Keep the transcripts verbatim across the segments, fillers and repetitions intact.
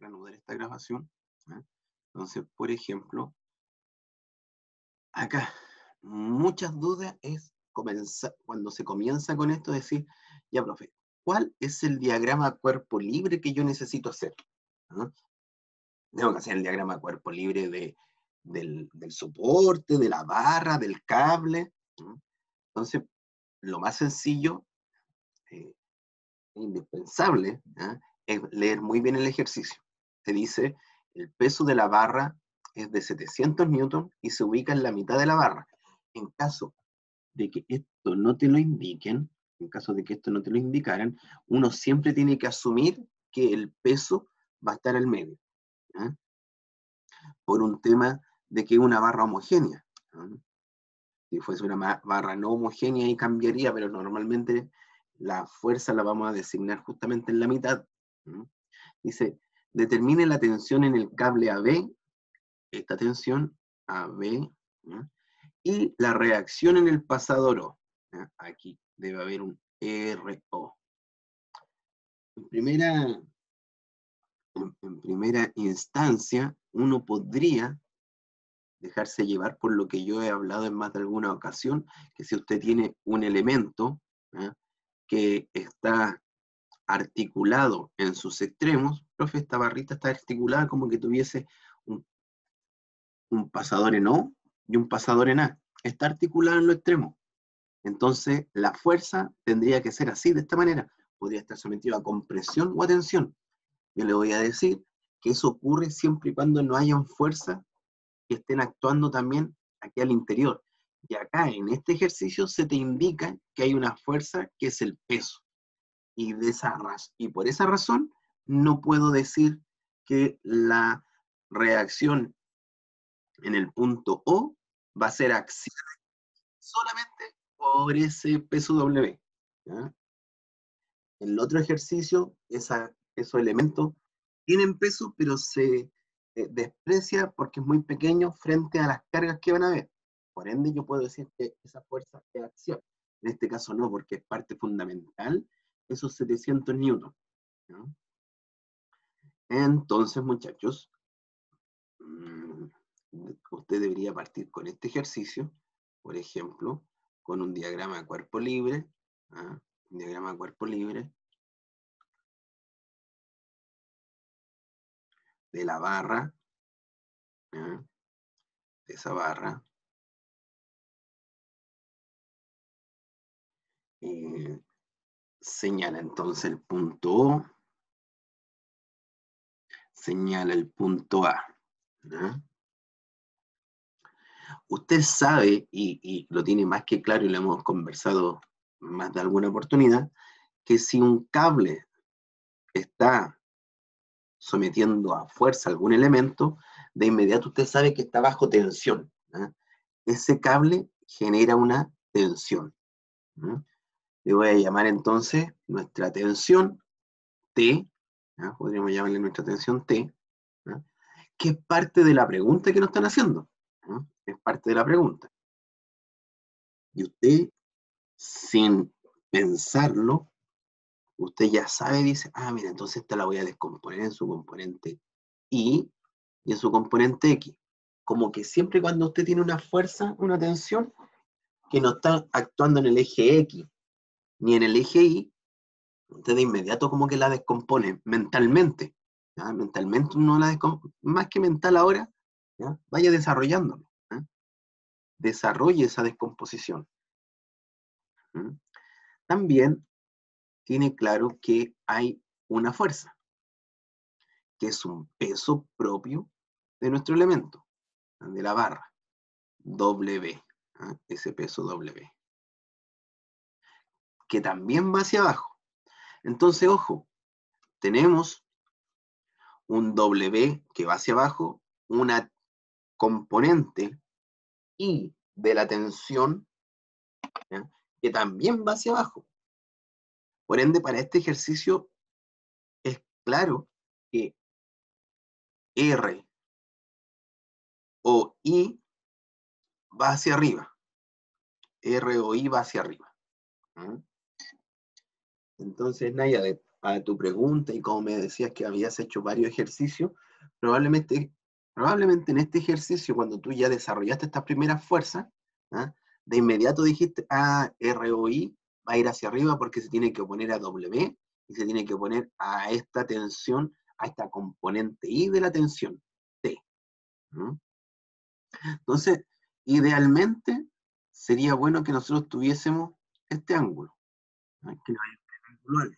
reanudar esta grabación. ¿eh? Entonces, por ejemplo, acá, muchas dudas es comenzar, cuando se comienza con esto, decir, ya, profe, ¿cuál es el diagrama cuerpo libre que yo necesito hacer? ¿no? Tengo que hacer el diagrama cuerpo libre de, del, del soporte, de la barra, del cable. ¿no? Entonces, lo más sencillo, eh, indispensable, ¿eh? es leer muy bien el ejercicio. Te dice, el peso de la barra es de setecientos newton y se ubica en la mitad de la barra. En caso de que esto no te lo indiquen, en caso de que esto no te lo indicaran, uno siempre tiene que asumir que el peso va a estar al medio, ¿eh? por un tema de que es una barra homogénea. ¿eh? Si fuese una barra no homogénea, ahí cambiaría, pero normalmente la fuerza la vamos a designar justamente en la mitad. ¿eh? Dice, determine la tensión en el cable A B, esta tensión A B, ¿eh? y la reacción en el pasador O. ¿eh? Aquí debe haber un R O. En primera, en, en primera instancia, uno podría dejarse llevar por lo que yo he hablado en más de alguna ocasión, que si usted tiene un elemento ¿eh? que está articulado en sus extremos, profe, esta barrita está articulada como que tuviese un, un pasador en O y un pasador en A. Está articulado en los extremos. Entonces, la fuerza tendría que ser así, de esta manera. Podría estar sometido a compresión o a tensión. Yo le voy a decir que eso ocurre siempre y cuando no hayan fuerzas que estén actuando también aquí al interior. Y acá, en este ejercicio, se te indica que hay una fuerza que es el peso. Y, de esa raz- y por esa razón, no puedo decir que la reacción en el punto O va a ser axial solamente por ese peso W. ¿ya? En el otro ejercicio, esa, esos elementos tienen peso, pero se eh, desprecia porque es muy pequeño frente a las cargas que van a haber. Por ende, yo puedo decir que esa fuerza es axial. En este caso no, porque es parte fundamental esos setecientos newton. ¿no? Entonces, muchachos, mmm, usted debería partir con este ejercicio, por ejemplo, con un diagrama de cuerpo libre, ¿ah? un diagrama de cuerpo libre, de la barra, ¿ah? de esa barra, eh, señala entonces el punto O, señala el punto A. ¿ah? Usted sabe, y, y lo tiene más que claro y lo hemos conversado más de alguna oportunidad, que si un cable está sometiendo a fuerza algún elemento, de inmediato usted sabe que está bajo tensión. ¿eh? Ese cable genera una tensión. ¿eh? Le voy a llamar entonces nuestra tensión T, ¿eh? podríamos llamarle nuestra tensión T, ¿eh? que es parte de la pregunta que nos están haciendo. ¿eh? Es parte de la pregunta. Y usted, sin pensarlo, usted ya sabe, dice, ah, mira, entonces esta la voy a descomponer en su componente Y y en su componente X. Como que siempre cuando usted tiene una fuerza, una tensión, que no está actuando en el eje X ni en el eje Y, usted de inmediato como que la descompone mentalmente. ¿ya? Mentalmente uno la descompone, más que mental ahora, ¿ya? vaya desarrollándolo. ¿ya? Desarrolle esa descomposición. ¿ya? También tiene claro que hay una fuerza, que es un peso propio de nuestro elemento, de la barra, W, ¿eh? ese peso W, que también va hacia abajo. Entonces, ojo, tenemos un W que va hacia abajo, una componente I de la tensión ¿ya? que también va hacia abajo. Por ende, para este ejercicio es claro que R o I va hacia arriba. R o I va hacia arriba. ¿Mm? Entonces, Nayadet, a tu pregunta y como me decías que habías hecho varios ejercicios, probablemente, probablemente en este ejercicio, cuando tú ya desarrollaste estas primeras fuerzas, ¿ah? De inmediato dijiste, ah, R O I va a ir hacia arriba porque se tiene que oponer a W y se tiene que oponer a esta tensión, a esta componente I de la tensión, T. ¿No? Entonces, idealmente, sería bueno que nosotros tuviésemos este ángulo, ¿no? Que no hay un ángulo alfa.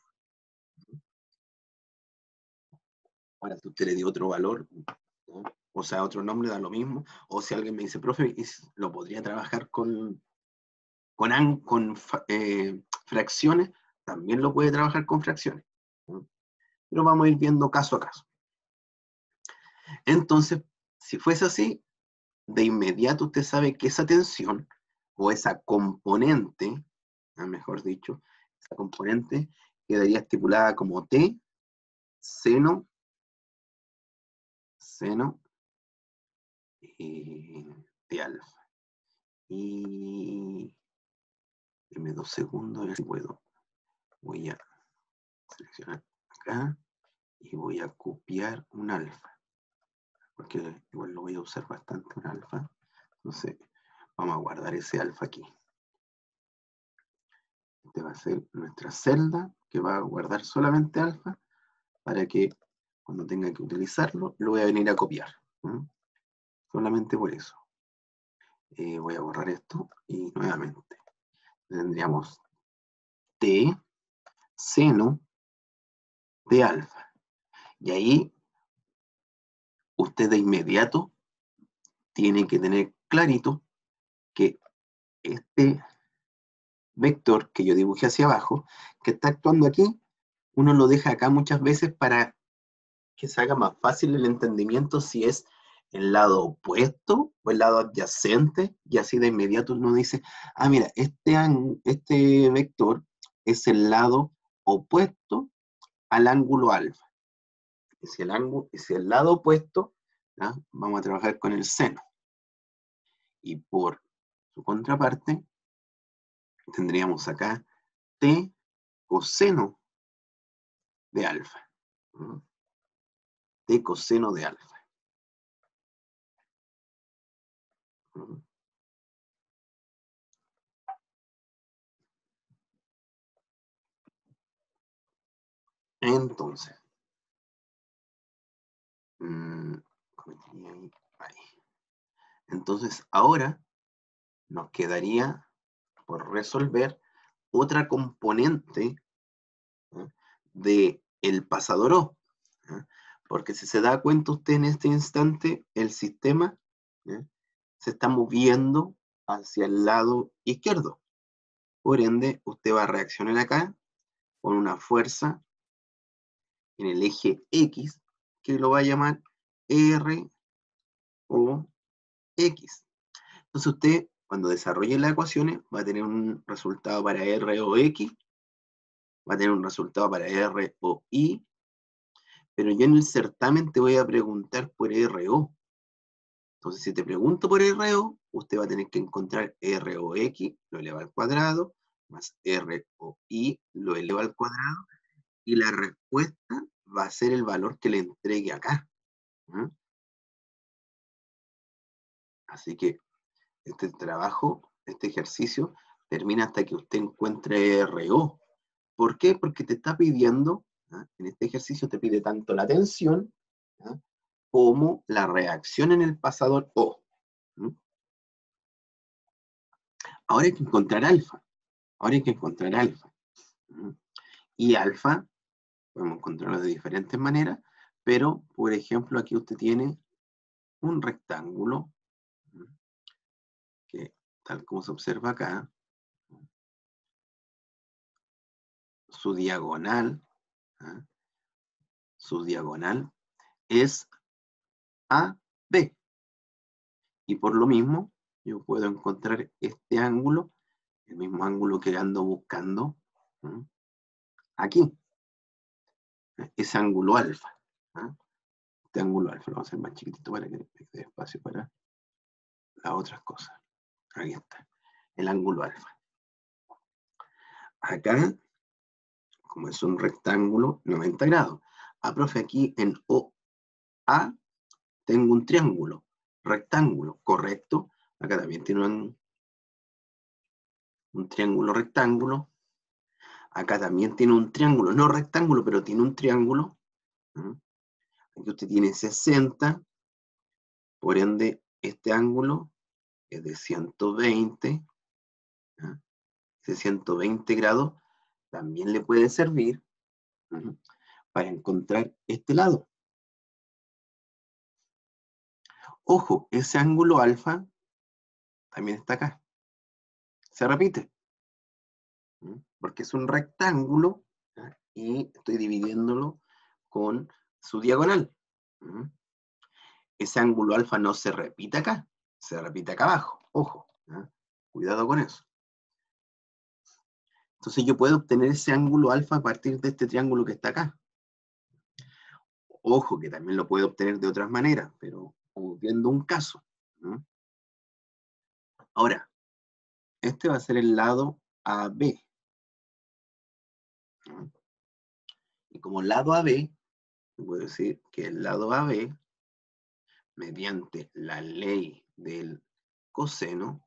Ahora, si usted le dio otro valor, ¿no? O sea, otro nombre, da lo mismo. O si alguien me dice, profe, lo podría trabajar con, con, con eh, fracciones, también lo puede trabajar con fracciones, ¿no? Pero vamos a ir viendo caso a caso. Entonces, si fuese así, de inmediato usted sabe que esa tensión, o esa componente, mejor dicho, esa componente quedaría estipulada como T seno, seno eh, de alfa. Y deme dos segundos a ver si puedo. Voy a seleccionar acá y voy a copiar un alfa, porque igual lo voy a usar bastante un alfa. Entonces, vamos a guardar ese alfa aquí. Este va a ser nuestra celda que va a guardar solamente alfa para que cuando tenga que utilizarlo lo voy a venir a copiar. ¿Mm? Solamente por eso. Eh, voy a borrar esto y nuevamente tendríamos T seno de alfa. Y ahí usted de inmediato tiene que tener clarito que este vector que yo dibujé hacia abajo, que está actuando aquí, uno lo deja acá muchas veces para que se haga más fácil el entendimiento si es el lado opuesto o el lado adyacente, y así de inmediato uno dice, ah, mira, este, este vector es el lado opuesto al ángulo alfa. Y si el, ángulo, y si el lado opuesto, ¿ya? Vamos a trabajar con el seno. Y por su contraparte, tendríamos acá T coseno de alfa. ¿No? T coseno de alfa. ¿No? Entonces, mmm, ahí. Entonces, ahora nos quedaría por resolver otra componente, ¿eh? De el pasador O. ¿Eh? Porque si se da cuenta usted en este instante, el sistema, ¿eh? Se está moviendo hacia el lado izquierdo. Por ende, usted va a reaccionar acá con una fuerza en el eje X, que lo va a llamar R O X. Entonces usted, cuando desarrolle las ecuaciones, va a tener un resultado para R O X, va a tener un resultado para R O Y, pero yo en el certamen te voy a preguntar por R O. Entonces, si te pregunto por R O, usted va a tener que encontrar R O X, lo eleva al cuadrado, más R O Y, lo eleva al cuadrado, y la respuesta va a ser el valor que le entregue acá. ¿Mm? Así que este trabajo, este ejercicio, termina hasta que usted encuentre R O. ¿Por qué? Porque te está pidiendo, ¿ah? En este ejercicio te pide tanto la tensión, ¿ah? Como la reacción en el pasador O. ¿Mm? Ahora hay que encontrar alfa. Ahora hay que encontrar alfa. ¿Mm? Y alfa, podemos encontrarlo de diferentes maneras, pero, por ejemplo, aquí usted tiene un rectángulo, ¿Mm? Que tal como se observa acá, su diagonal, ¿ah? Su diagonal es A B. Y por lo mismo, yo puedo encontrar este ángulo, el mismo ángulo que ando buscando, ¿no? Aquí, ese ángulo alfa. ¿No? Este ángulo alfa lo vamos a hacer más chiquitito para que me dé espacio para las otras cosas. Ahí está, el ángulo alfa. Acá, como es un rectángulo, noventa grados. Ah, profe, aquí en O A tengo un triángulo, rectángulo, correcto. Acá también tiene un, un triángulo rectángulo. Acá también tiene un triángulo, no rectángulo, pero tiene un triángulo. ¿Mm? Aquí usted tiene sesenta, por ende, este ángulo es de ciento veinte. ¿Ah? Ese ciento veinte grados también le puede servir, ¿mm?, para encontrar este lado. Ojo, ese ángulo alfa también está acá. Se repite, ¿mm?, porque es un rectángulo, ¿ah?, y estoy dividiéndolo con su diagonal. ¿Mm? Ese ángulo alfa no se repite acá, se repite acá abajo. Ojo, ¿ah? Cuidado con eso. Entonces yo puedo obtener ese ángulo alfa a partir de este triángulo que está acá. Ojo, que también lo puedo obtener de otras maneras, pero viendo un caso. ¿Mm? Ahora, este va a ser el lado A B. ¿Mm? Y como lado A B, puedo decir que el lado A B, mediante la ley del coseno,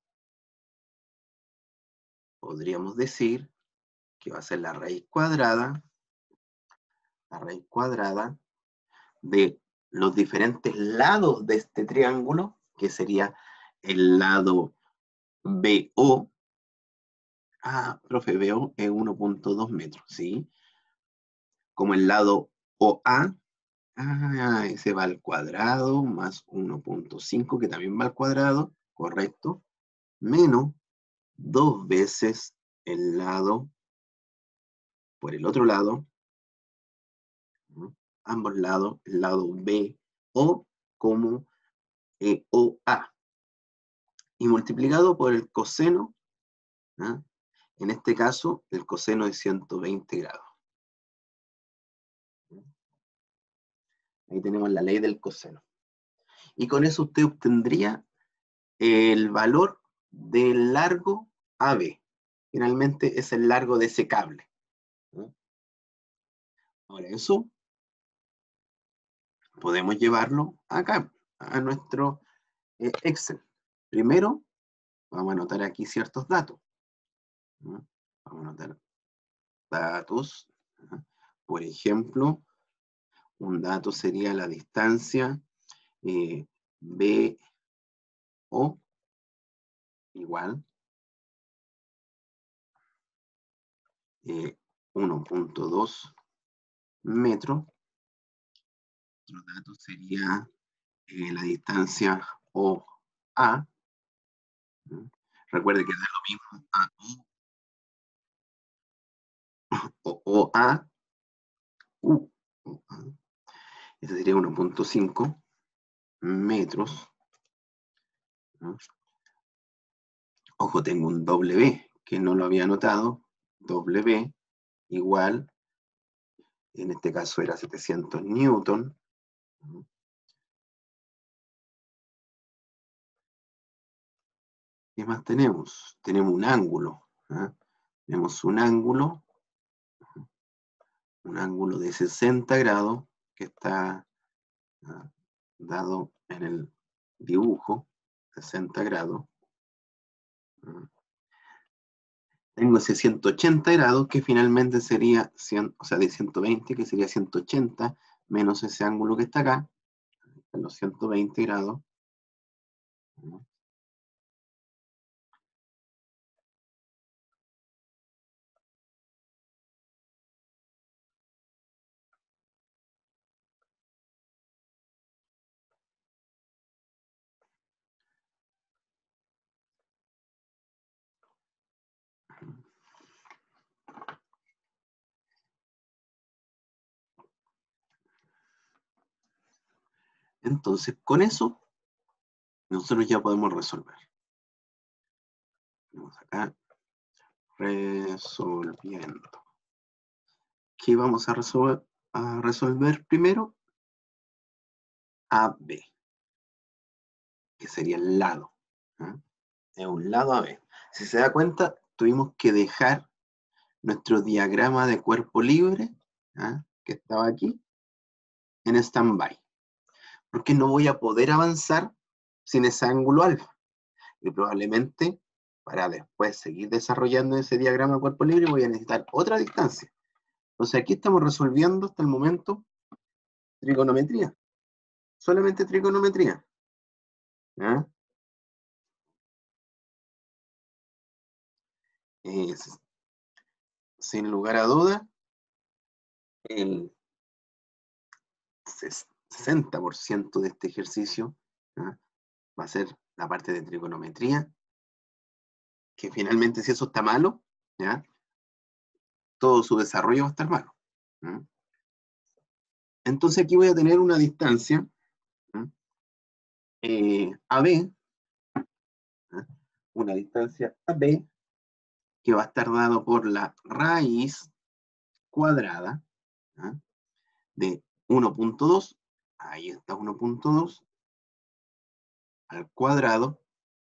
podríamos decir que va a ser la raíz cuadrada, la raíz cuadrada de los diferentes lados de este triángulo, que sería el lado B O. Ah, profe, B O es uno punto dos metros, ¿sí? Como el lado O A, ah, ese va al cuadrado, más uno punto cinco, que también va al cuadrado, correcto, menos dos veces el lado, por el otro lado, ¿no?, ambos lados, el lado B O como E O A, y multiplicado por el coseno, ¿ah?, en este caso, el coseno de ciento veinte grados. Ahí tenemos la ley del coseno. Y con eso usted obtendría el valor del largo A B. Finalmente es el largo de ese cable, ¿no? Ahora eso podemos llevarlo acá, a nuestro eh, Excel. Primero, vamos a anotar aquí ciertos datos, ¿no? Vamos a anotar datos, ¿no? Por ejemplo, un dato sería la distancia eh, B O igual eh, uno punto dos metros. Otro dato sería eh, la distancia O A. ¿No? Recuerde que da lo mismo A O o A U. Ese sería uno punto cinco metros, ¿no? Ojo, tengo un W que no lo había anotado. W igual, en este caso era setecientos newton. ¿No? ¿Qué más tenemos? Tenemos un ángulo. ¿Ah? Tenemos un ángulo, un ángulo de sesenta grados que está, ¿ah?, dado en el dibujo, sesenta grados. ¿Ah? Tengo ese ciento ochenta grados que finalmente sería cien, o sea, de ciento veinte, que sería ciento ochenta, menos ese ángulo que está acá, en los ciento veinte grados. ¿No? Entonces, con eso, nosotros ya podemos resolver. Vamos acá, resolviendo. ¿Qué vamos a resolver, a resolver primero? A B, que sería el lado. ¿Eh? Es un lado A B. Si se da cuenta, tuvimos que dejar nuestro diagrama de cuerpo libre, ¿ah? Que estaba aquí, en stand-by. Porque no voy a poder avanzar sin ese ángulo alfa. Y probablemente, para después seguir desarrollando ese diagrama de cuerpo libre, voy a necesitar otra distancia. Entonces aquí estamos resolviendo hasta el momento trigonometría. Solamente trigonometría. ¿Ah? Es, sin lugar a duda, el sesenta por ciento de este ejercicio, ¿ah? Va a ser la parte de trigonometría, que finalmente si eso está malo, ¿ya? Todo su desarrollo va a estar malo. ¿Ah? Entonces aquí voy a tener una distancia, ¿ah? eh, A B, ¿ah? Una distancia A B, que va a estar dado por la raíz cuadrada, ¿ah? De uno punto dos, ahí está uno punto dos, al cuadrado,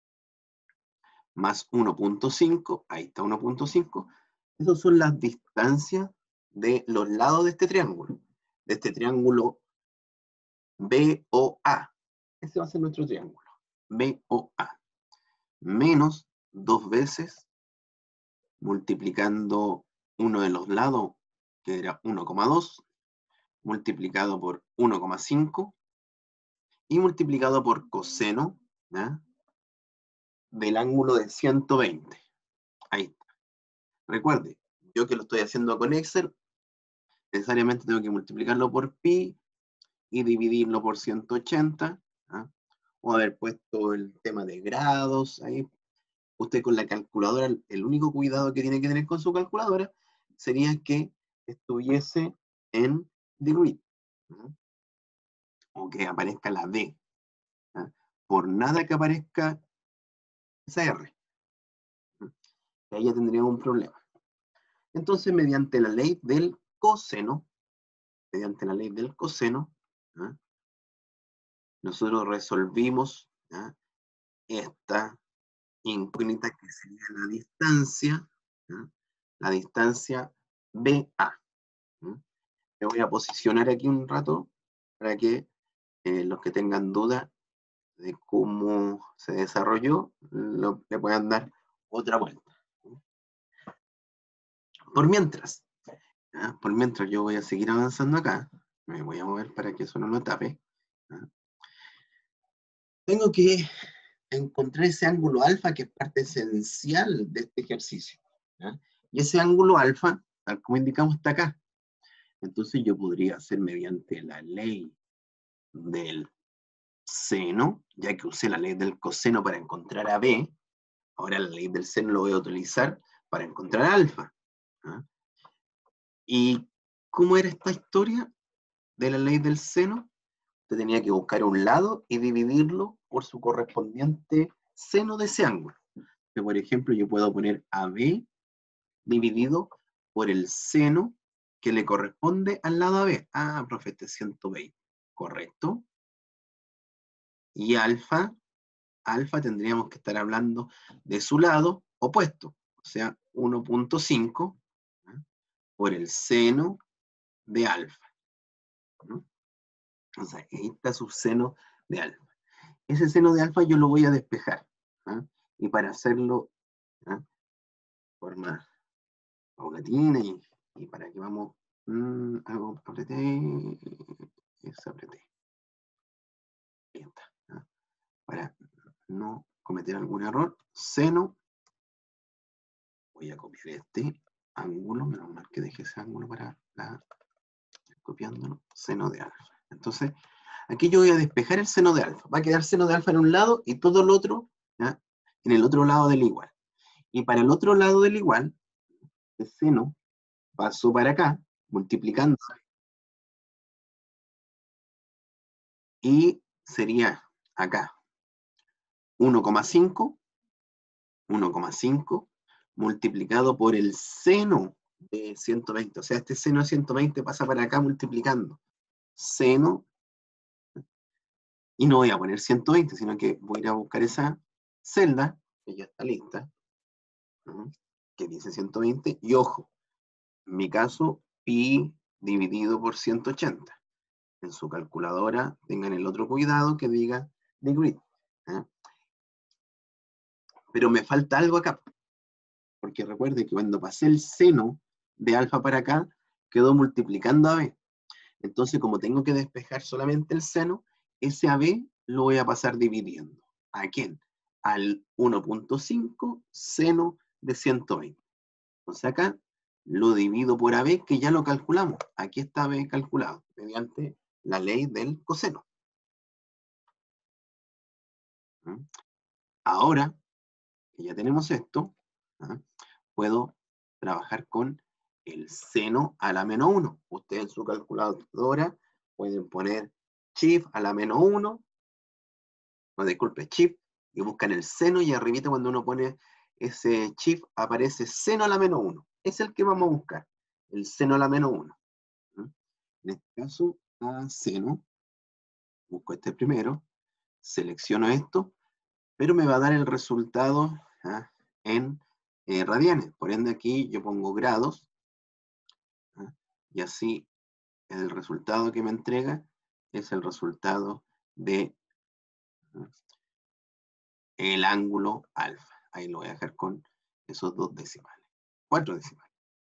más uno punto cinco, ahí está uno punto cinco. Esas son las distancias de los lados de este triángulo, de este triángulo B O A. Ese va a ser nuestro triángulo, B O A. Menos dos veces, multiplicando uno de los lados, que era uno coma dos, multiplicado por uno coma cinco, y multiplicado por coseno, ¿ya? Del ángulo de ciento veinte. Ahí está. Recuerde, yo que lo estoy haciendo con Excel, necesariamente tengo que multiplicarlo por pi y dividirlo por ciento ochenta, ¿ah? O haber puesto el tema de grados, ahí. Usted con la calculadora, el único cuidado que tiene que tener con su calculadora sería que estuviese en degree, ¿ah? O que aparezca la D, ¿ah? Por nada que aparezca esa R, ¿ah? Que ahí ya tendría un problema. Entonces, mediante la ley del coseno, mediante la ley del coseno, ¿ah? Nosotros resolvimos, ¿ah? Esta incógnita que sería la distancia, ¿ah? La distancia B A. ¿Ah? Me voy a posicionar aquí un rato para que eh, los que tengan duda de cómo se desarrolló lo, le puedan dar otra vuelta. Por mientras, ¿ah? Por mientras yo voy a seguir avanzando acá, me voy a mover para que eso no lo tape. ¿Ah? Tengo que encontrar ese ángulo alfa que es parte esencial de este ejercicio, ¿ah? Y ese ángulo alfa, tal como indicamos, está acá. Entonces yo podría hacer mediante la ley del seno, ya que usé la ley del coseno para encontrar a B, ahora la ley del seno lo voy a utilizar para encontrar a alfa. ¿Ah? ¿Y cómo era esta historia de la ley del seno? Usted tenía que buscar un lado y dividirlo por su correspondiente seno de ese ángulo. Que, por ejemplo, yo puedo poner A B dividido por el seno que le corresponde al lado A B. Ah, profe, este es ciento veinte. Correcto. Y alfa, alfa tendríamos que estar hablando de su lado opuesto, o sea, uno punto cinco, ¿ah? Por el seno de alfa, ¿no? O sea, ahí está su seno de alfa. Ese seno de alfa yo lo voy a despejar, ¿ah? Y para hacerlo, ¿ah? De forma paulatina y, y para que vamos, mmm, hago, apreté, es apreté. Ahí está, ¿ah? Para no cometer algún error, seno, voy a copiar este ángulo, menos mal que dejé ese ángulo para la, copiándolo, seno de alfa. Entonces, aquí yo voy a despejar el seno de alfa. Va a quedar seno de alfa en un lado y todo el otro, ¿ya? En el otro lado del igual. Y para el otro lado del igual, el seno pasó para acá, multiplicando, y sería acá uno coma cinco, uno coma cinco multiplicado por el seno de ciento veinte. O sea, este seno de ciento veinte pasa para acá multiplicando. Seno, y no voy a poner ciento veinte, sino que voy a ir a buscar esa celda, que ya está lista, ¿no? Que dice ciento veinte, y ojo, En mi caso, pi dividido por ciento ochenta. En su calculadora tengan el otro cuidado que diga degree. ¿eh? Pero me falta algo acá, porque recuerde que cuando pasé el seno de alfa para acá, quedó multiplicando a b. Entonces, como tengo que despejar solamente el seno, ese a b lo voy a pasar dividiendo. ¿A quién? Al uno punto cinco seno de ciento veinte. Entonces acá lo divido por a b, que ya lo calculamos. Aquí está b calculado, mediante la ley del coseno. ¿Mm? Ahora que ya tenemos esto, ¿ah? puedo trabajar con el seno a la menos uno. Ustedes en su calculadora pueden poner shift a la menos uno, no, disculpe, shift, y buscan el seno, y arribita cuando uno pone ese shift aparece seno a la menos uno. Es el que vamos a buscar, el seno a la menos uno. ¿Mm? En este caso, a seno, busco este primero, selecciono esto, pero me va a dar el resultado ¿ah? en eh, radianes. Por ende aquí yo pongo grados, ¿ah? y así el resultado que me entrega es el resultado de ¿ah? el ángulo alfa. Ahí lo voy a dejar con esos dos decimales, cuatro decimales.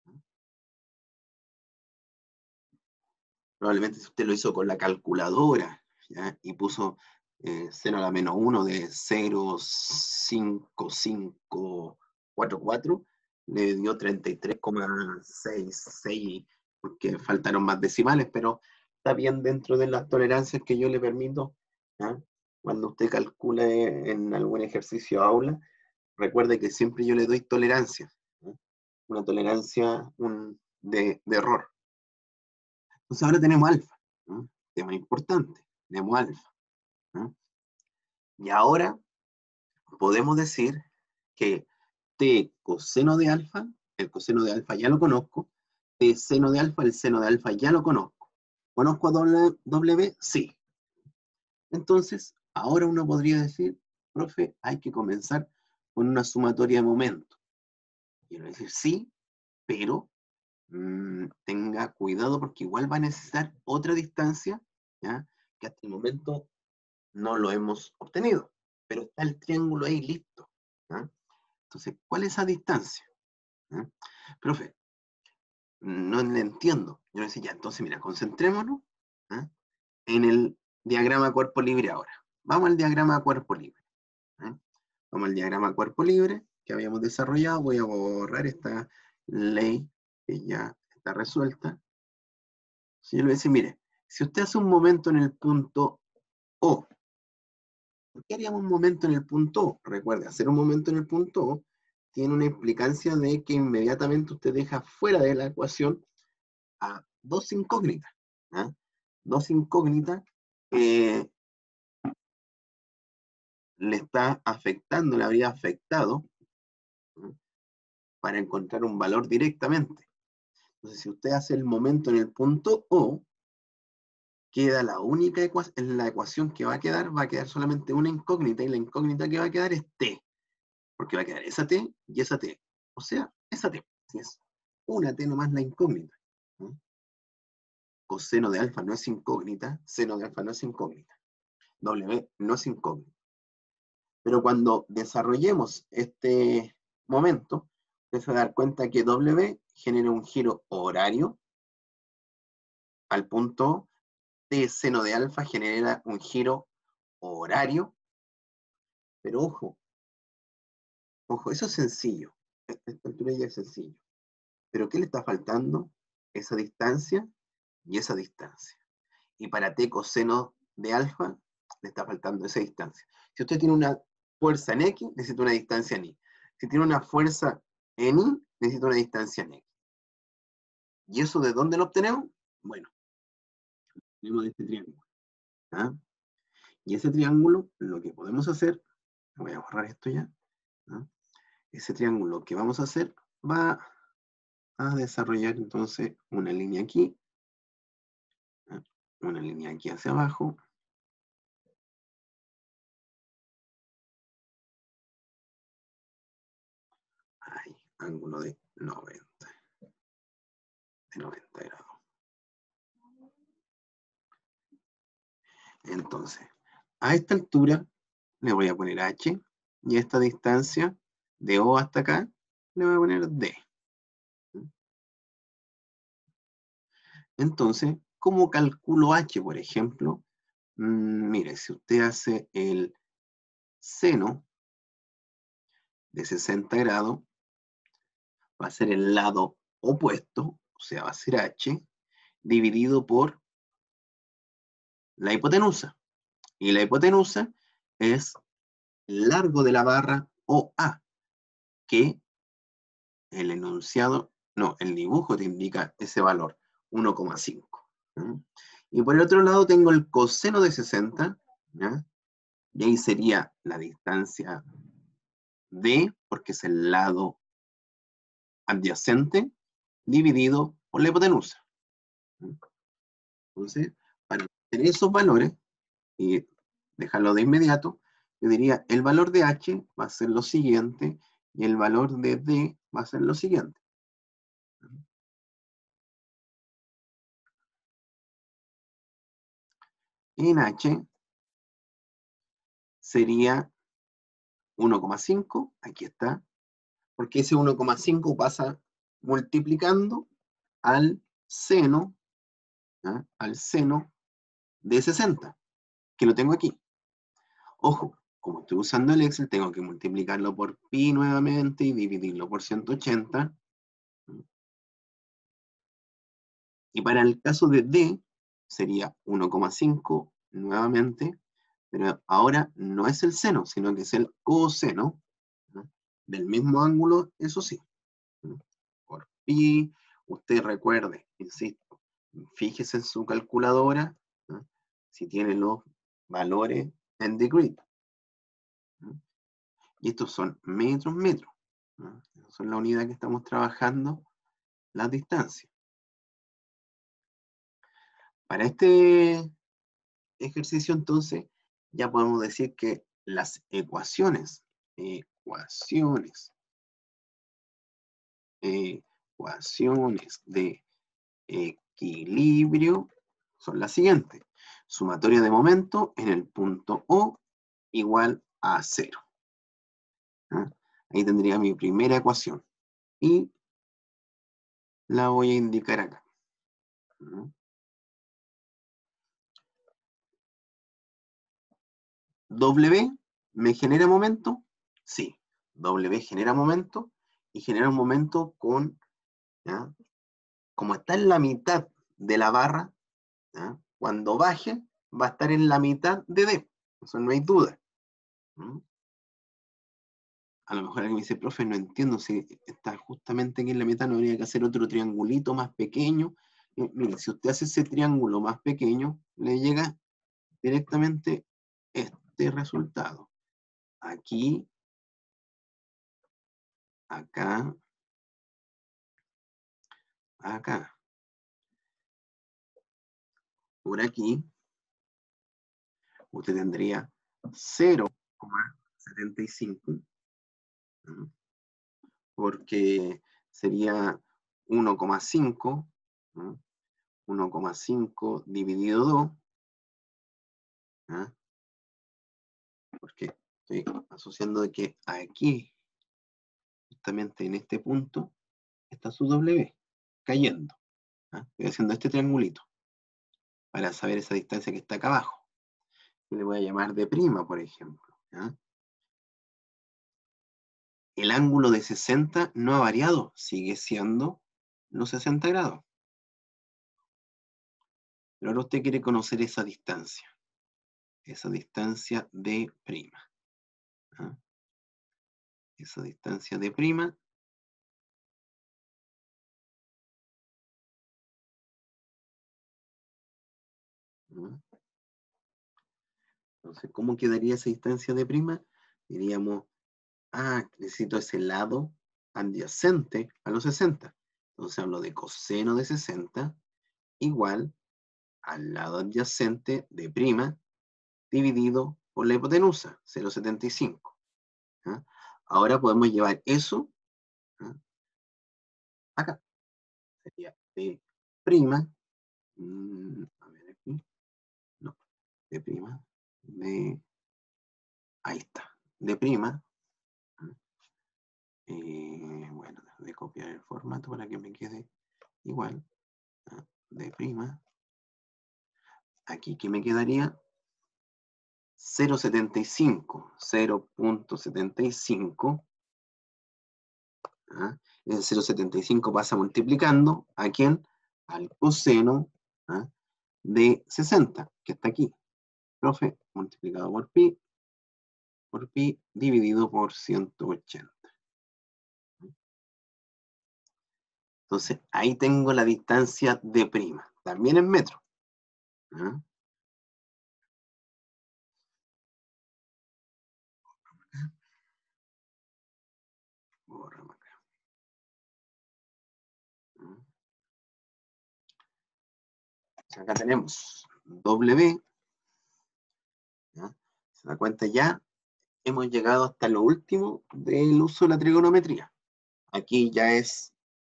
Probablemente si usted lo hizo con la calculadora, ¿ya? y puso eh, seno a la menos uno de cero punto cinco cinco cuatro cuatro, le dio treinta y tres coma sesenta y seis, porque faltaron más decimales, pero está bien dentro de las tolerancias que yo le permito. ¿ya? Cuando usted calcule en algún ejercicio aula, recuerde que siempre yo le doy tolerancia, ¿ya? una tolerancia un, de, de error. Entonces ahora tenemos alfa, ¿no? Tema importante, tenemos alfa. ¿no? Y ahora podemos decir que t coseno de alfa, el coseno de alfa ya lo conozco, t seno de alfa, el seno de alfa ya lo conozco. ¿Conozco a w, w? Sí. Entonces, ahora uno podría decir, profe, hay que comenzar con una sumatoria de momentos. Quiero decir, sí, pero mmm, tenga cuidado porque igual va a necesitar otra distancia, ¿ya? que hasta el momento no lo hemos obtenido, pero está el triángulo ahí listo. ¿ya? Entonces, ¿cuál es esa distancia? ¿ya? Profe, no le entiendo. Yo le decía, ya, entonces mira, concentrémonos ¿ya? en el diagrama cuerpo libre ahora. Vamos al diagrama cuerpo libre. ¿ya? Vamos al diagrama cuerpo libre que habíamos desarrollado. Voy a borrar esta ley que ya está resuelta. Si yo le decía, mire, si usted hace un momento en el punto O, ¿por qué haríamos un momento en el punto O? Recuerde, hacer un momento en el punto O tiene una implicancia de que inmediatamente usted deja fuera de la ecuación a dos incógnitas. ¿eh? Dos incógnitas eh, le está afectando, le habría afectado ¿eh? para encontrar un valor directamente. Entonces, si usted hace el momento en el punto O, queda la única ecuación, en la ecuación que va a quedar, va a quedar solamente una incógnita, y la incógnita que va a quedar es T, porque va a quedar esa T y esa T. O sea, esa T. Si es una T nomás la incógnita. ¿no? Coseno de alfa no es incógnita, seno de alfa no es incógnita. W no es incógnita. Pero cuando desarrollemos este momento, usted se va a dar cuenta que W genera un giro horario al punto T seno de alfa genera un giro horario. Pero ojo, ojo, eso es sencillo. Esta altura ya es sencillo. Pero ¿qué le está faltando? Esa distancia y esa distancia. Y para t coseno de alfa, le está faltando esa distancia. Si usted tiene una fuerza en X, necesita una distancia en Y. Si tiene una fuerza en Y, necesita una distancia en X. ¿Y eso de dónde lo obtenemos? Bueno, tenemos de este triángulo. ¿ah? Y ese triángulo, lo que podemos hacer, voy a borrar esto ya, ¿ah? ese triángulo que vamos a hacer va a desarrollar entonces una línea aquí, ¿ah? una línea aquí hacia abajo, ahí, ángulo de noventa. noventa grados. Entonces, a esta altura le voy a poner H, y a esta distancia, de O hasta acá, le voy a poner D. Entonces, ¿cómo calculo H, por ejemplo? Mm, mire, si usted hace el seno de sesenta grados, va a ser el lado opuesto, o sea, va a ser H, dividido por la hipotenusa. Y la hipotenusa es el largo de la barra O A, que el enunciado, no, el dibujo te indica ese valor, uno coma cinco. ¿Mm? Y por el otro lado tengo el coseno de sesenta, ¿ya? Y ahí sería la distancia D, porque es el lado adyacente, dividido por la hipotenusa. ¿Mm? Entonces, para tener esos valores, y dejarlo de inmediato, yo diría, el valor de H va a ser lo siguiente, y el valor de D va a ser lo siguiente. En H sería uno coma cinco, aquí está, porque ese uno coma cinco pasa multiplicando al seno, ¿ah? al seno de sesenta, que lo tengo aquí. Ojo, como estoy usando el Excel, tengo que multiplicarlo por pi nuevamente y dividirlo por ciento ochenta. Y para el caso de D, sería uno coma cinco nuevamente, pero ahora no es el seno, sino que es el coseno, ¿no? Del mismo ángulo, eso sí. ¿No? Por pi, usted recuerde, insisto, fíjese en su calculadora, ¿no? Si tiene los valores en degree. ¿No? Y estos son metros, metros. ¿No? Son la unidad que estamos trabajando, las distancias. Para este ejercicio, entonces, ya podemos decir que las ecuaciones, ecuaciones, ecuaciones de equilibrio son las siguientes. Sumatoria de momento en el punto O igual a cero. ¿Ah? Ahí tendría mi primera ecuación. Y la voy a indicar acá. ¿Ah? W me genera momento, sí, W genera momento y genera un momento con, ¿ya? Como está en la mitad de la barra, ¿ya? Cuando baje va a estar en la mitad de D, eso no hay duda. ¿Mm? A lo mejor alguien me dice, profe, no entiendo, si está justamente aquí en la mitad, no habría que hacer otro triangulito más pequeño. Y, mire, si usted hace ese triángulo más pequeño, le llega directamente este resultado. Aquí, acá, acá. Por aquí, usted tendría cero coma setenta y cinco, ¿no? Porque sería uno coma cinco, ¿no? uno coma cinco dividido dos, ¿no? Porque estoy asociando de que aquí, justamente en este punto, está su W, cayendo. ¿No? Estoy haciendo este triangulito, para saber esa distancia que está acá abajo. Y le voy a llamar de prima, por ejemplo. ¿No? El ángulo de sesenta no ha variado, sigue siendo los sesenta grados. Pero ahora usted quiere conocer esa distancia, esa distancia de prima. ¿Ah? Esa distancia de prima. ¿Ah? Entonces, ¿cómo quedaría esa distancia de prima? Diríamos, ah, necesito ese lado adyacente a los sesenta. Entonces hablo de coseno de sesenta igual al lado adyacente de prima dividido por la hipotenusa, cero coma setenta y cinco. ¿Ah? Ahora podemos llevar eso, ¿ah? acá. Sería de prima, mm, a ver aquí, no, de prima, de, ahí está, de prima, eh, bueno, de copiar el formato para que me quede igual, de prima, aquí que me quedaría cero punto setenta y cinco, cero punto setenta y cinco, ¿ah? El cero punto setenta y cinco pasa multiplicando, ¿a quién? Al coseno, ¿ah? De sesenta, que está aquí, profe, multiplicado por pi, por pi dividido por ciento ochenta. Entonces, ahí tengo la distancia de prima, también en metro. ¿Ah? Borramos acá. ¿Ah? Acá tenemos W, ¿ya? Se da cuenta, ya hemos llegado hasta lo último del uso de la trigonometría. Aquí ya es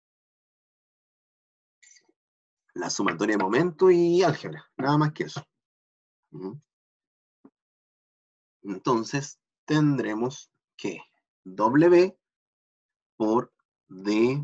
la sumatoria de momentos y álgebra, nada más que eso. Entonces tendremos que W por D',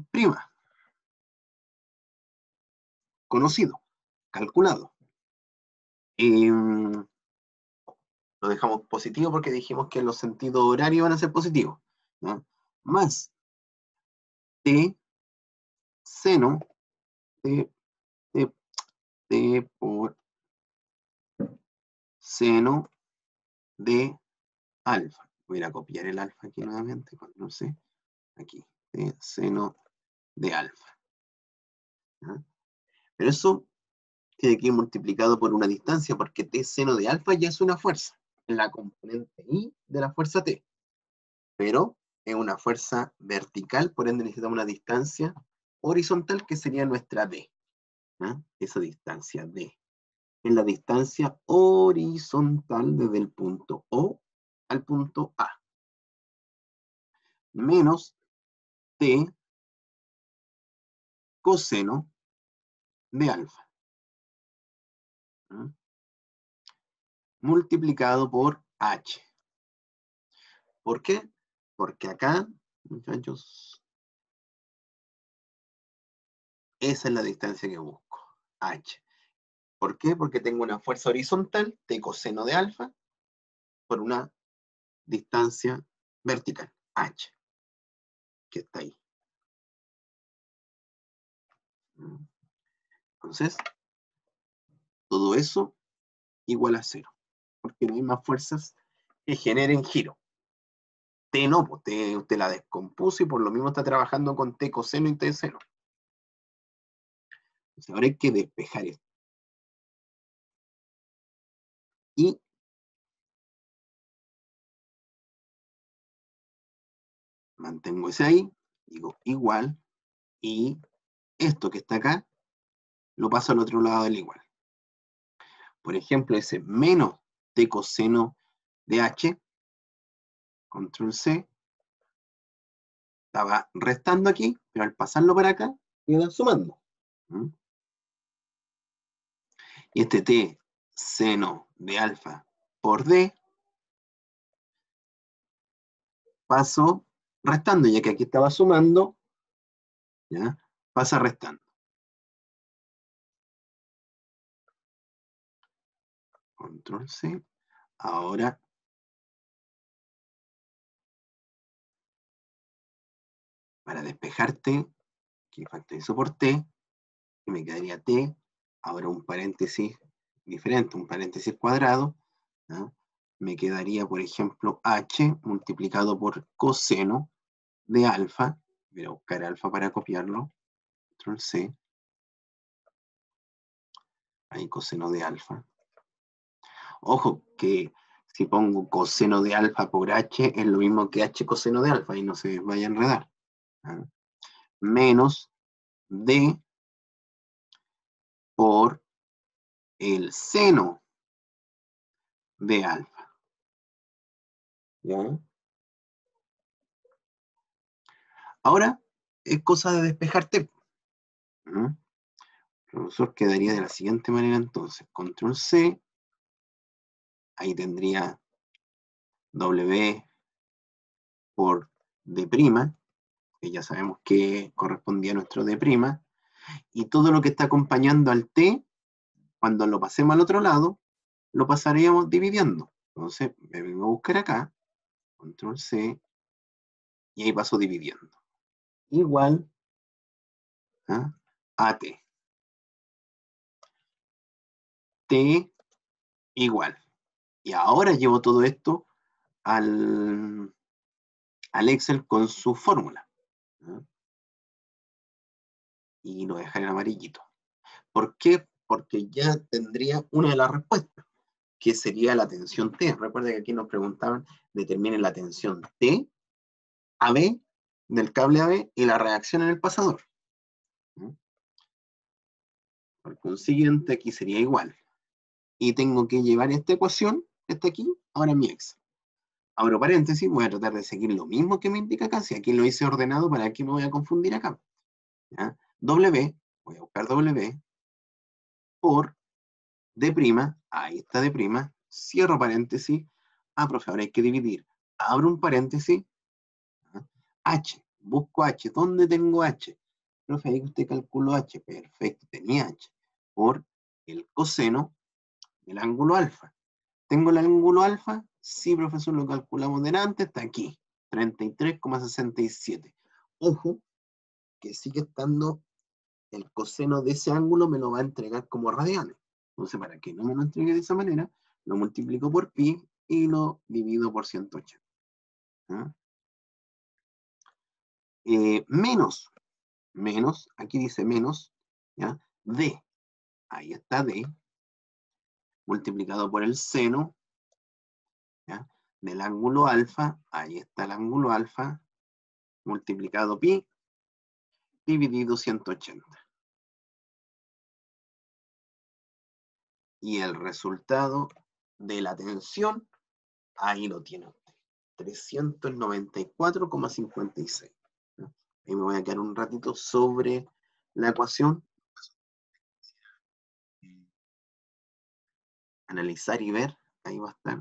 conocido, calculado. Y lo dejamos positivo porque dijimos que los sentidos horarios van a ser positivos, ¿no? Más T seno de, de, de por seno de alfa. Voy a ir a copiar el alfa aquí nuevamente, control C, aquí, de seno de alfa. ¿Ya? Pero eso tiene que ir multiplicado por una distancia, porque T seno de alfa ya es una fuerza, la componente I de la fuerza T, pero es una fuerza vertical, por ende necesitamos una distancia horizontal que sería nuestra D. ¿Ya? Esa distancia D es la distancia horizontal desde el punto O al punto A, menos T coseno de alfa, ¿ya? Multiplicado por H. ¿Por qué? Porque acá, muchachos, esa es la distancia que busco, H. ¿Por qué? Porque tengo una fuerza horizontal, T coseno de alfa, por una distancia vertical, H, que está ahí. Entonces, todo eso igual a cero, porque no hay más fuerzas que generen giro. T no, pues T usted la descompuso y por lo mismo está trabajando con T coseno y T seno. Entonces, ahora hay que despejar esto. Y mantengo ese ahí, digo igual, y esto que está acá, lo paso al otro lado del igual. Por ejemplo, ese menos T coseno de H, control C, estaba restando aquí, pero al pasarlo para acá, queda sumando. ¿Mm? Y este T seno de alfa por D, paso restando, ya que aquí estaba sumando, ¿ya? Pasa restando. Control C. Ahora, para despejarte, que factorizo por T, y me quedaría T, ahora un paréntesis diferente, un paréntesis cuadrado, ¿ya? Me quedaría, por ejemplo, H multiplicado por coseno de alfa. Voy a buscar alfa para copiarlo. Control C. Ahí coseno de alfa. Ojo, que si pongo coseno de alfa por H, es lo mismo que H coseno de alfa, y no se vaya a enredar. ¿Ah? Menos D por el seno de alfa. ¿Ya? Ahora es cosa de despejarte. ¿Mm? profesor, quedaría de la siguiente manera entonces. Control C. Ahí tendría W por D', que ya sabemos que correspondía a nuestro D', y todo lo que está acompañando al T, cuando lo pasemos al otro lado, lo pasaríamos dividiendo. Entonces, me vengo a buscar acá, control C, y ahí paso dividiendo. Igual ¿ah? a T. T igual. Y ahora llevo todo esto al, al Excel con su fórmula. ¿ah? Y lo voy a dejar en amarillito. ¿Por qué? Porque ya tendría una de las respuestas, que sería la tensión T. Recuerden que aquí nos preguntaban, determinen la tensión T, A B, del cable A B, y la reacción en el pasador. ¿Mm? Por consiguiente, aquí sería igual. Y tengo que llevar esta ecuación, esta aquí, ahora en mi Excel. Abro paréntesis, voy a tratar de seguir lo mismo que me indica acá. Si aquí lo hice ordenado, ¿para qué me voy a confundir acá? ¿Ya? W, voy a buscar W, por D', ahí está D', cierro paréntesis. Ah, profe, ahora hay que dividir. Abro un paréntesis. ¿ah? H, busco H. ¿Dónde tengo H? Profe, ahí usted calculó H. Perfecto, tenía H. Por el coseno del ángulo alfa. ¿Tengo el ángulo alfa? Sí, profesor, lo calculamos delante, está aquí. treinta y tres coma sesenta y siete. Ojo, que sigue estando el coseno de ese ángulo, me lo va a entregar como radianes. Entonces, para que no me lo entregue de esa manera, lo multiplico por pi y lo divido por ciento ochenta. ¿Ah? Eh, menos, menos, aquí dice menos, ¿ya? D, ahí está D, multiplicado por el seno, ¿ya? Del ángulo alfa, ahí está el ángulo alfa, multiplicado pi, dividido ciento ochenta. Y el resultado de la tensión, ahí lo tiene usted, trescientos noventa y cuatro coma cincuenta y seis. Ahí me voy a quedar un ratito sobre la ecuación, analizar y ver, ahí va a estar.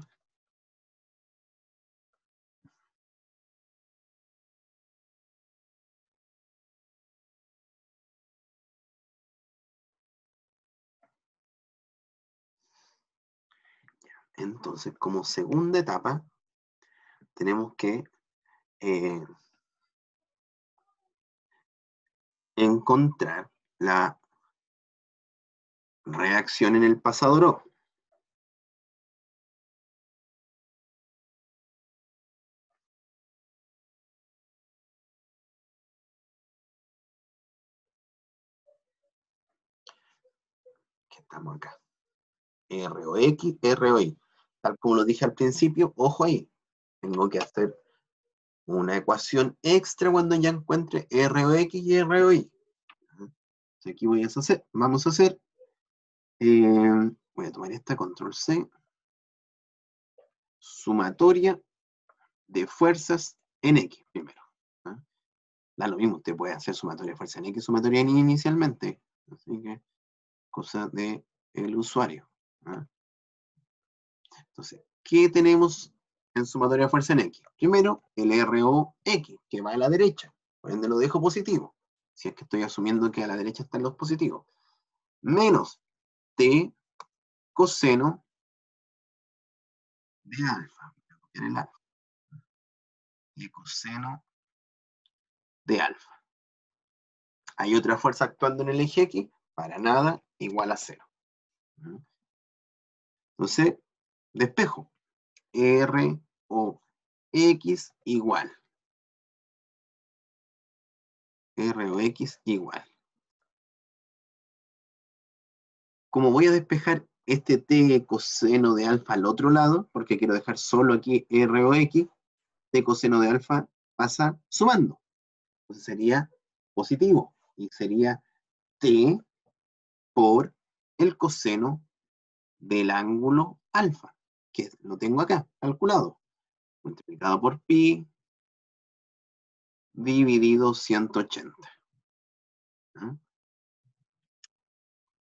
Entonces, como segunda etapa, tenemos que eh, encontrar la reacción en el pasador O. Que estamos acá. R O X, R O Y. Tal como lo dije al principio, ojo ahí. Tengo que hacer una ecuación extra cuando ya encuentre R O X y R O Y. Aquí voy a hacer, vamos a hacer, eh, voy a tomar esta, control C, sumatoria de fuerzas en X primero. ¿ah? Da lo mismo, usted puede hacer sumatoria de fuerzas en X, sumatoria en Y inicialmente. Así que, cosa del usuario. ¿ah? Entonces, ¿qué tenemos en sumatoria de fuerza en X? Primero, el R O X, que va a la derecha. Por ende lo dejo positivo. Si es que estoy asumiendo que a la derecha están los positivos. Menos T coseno de alfa. En el alfa. Y coseno de alfa. ¿Hay otra fuerza actuando en el eje X? Para nada, igual a cero. Entonces, despejo. R o X igual. R o X igual. Como voy a despejar este T coseno de alfa al otro lado, porque quiero dejar solo aquí R o X, T coseno de alfa pasa sumando. Entonces sería positivo. Y sería T por el coseno del ángulo alfa, que lo tengo acá, calculado. Multiplicado por pi, dividido ciento ochenta. ¿Ah?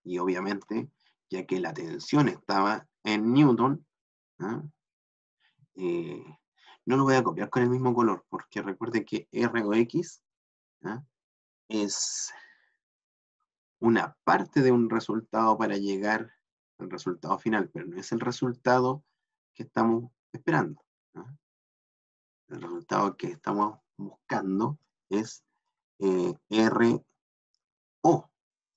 Y obviamente, ya que la tensión estaba en Newton, ¿ah? eh, no lo voy a copiar con el mismo color, porque recuerden que R o X, ¿ah? es una parte de un resultado para llegar al resultado final, pero no es el resultado que estamos esperando, ¿ah? El resultado que estamos buscando es eh, R O.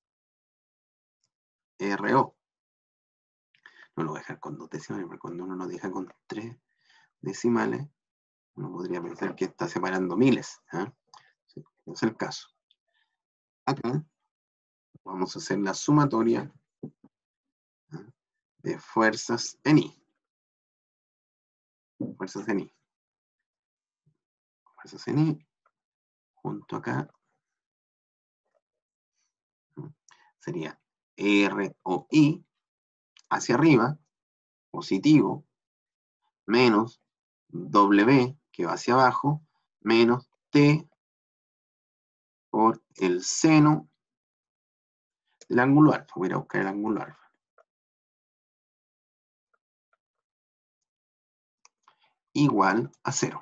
R O. No lo voy a dejar con dos decimales, porque cuando uno lo deja con tres decimales, uno podría pensar que está separando miles. ¿eh? Sí, no es el caso. Acá vamos a hacer la sumatoria, ¿eh? de fuerzas en I. Fuerzas en I. Fuerzas en I, junto acá, ¿eh? Sería R O I hacia arriba, positivo, menos W, que va hacia abajo, menos T por el seno del ángulo alfa. Voy a ir a buscar el ángulo alfa. Igual a cero.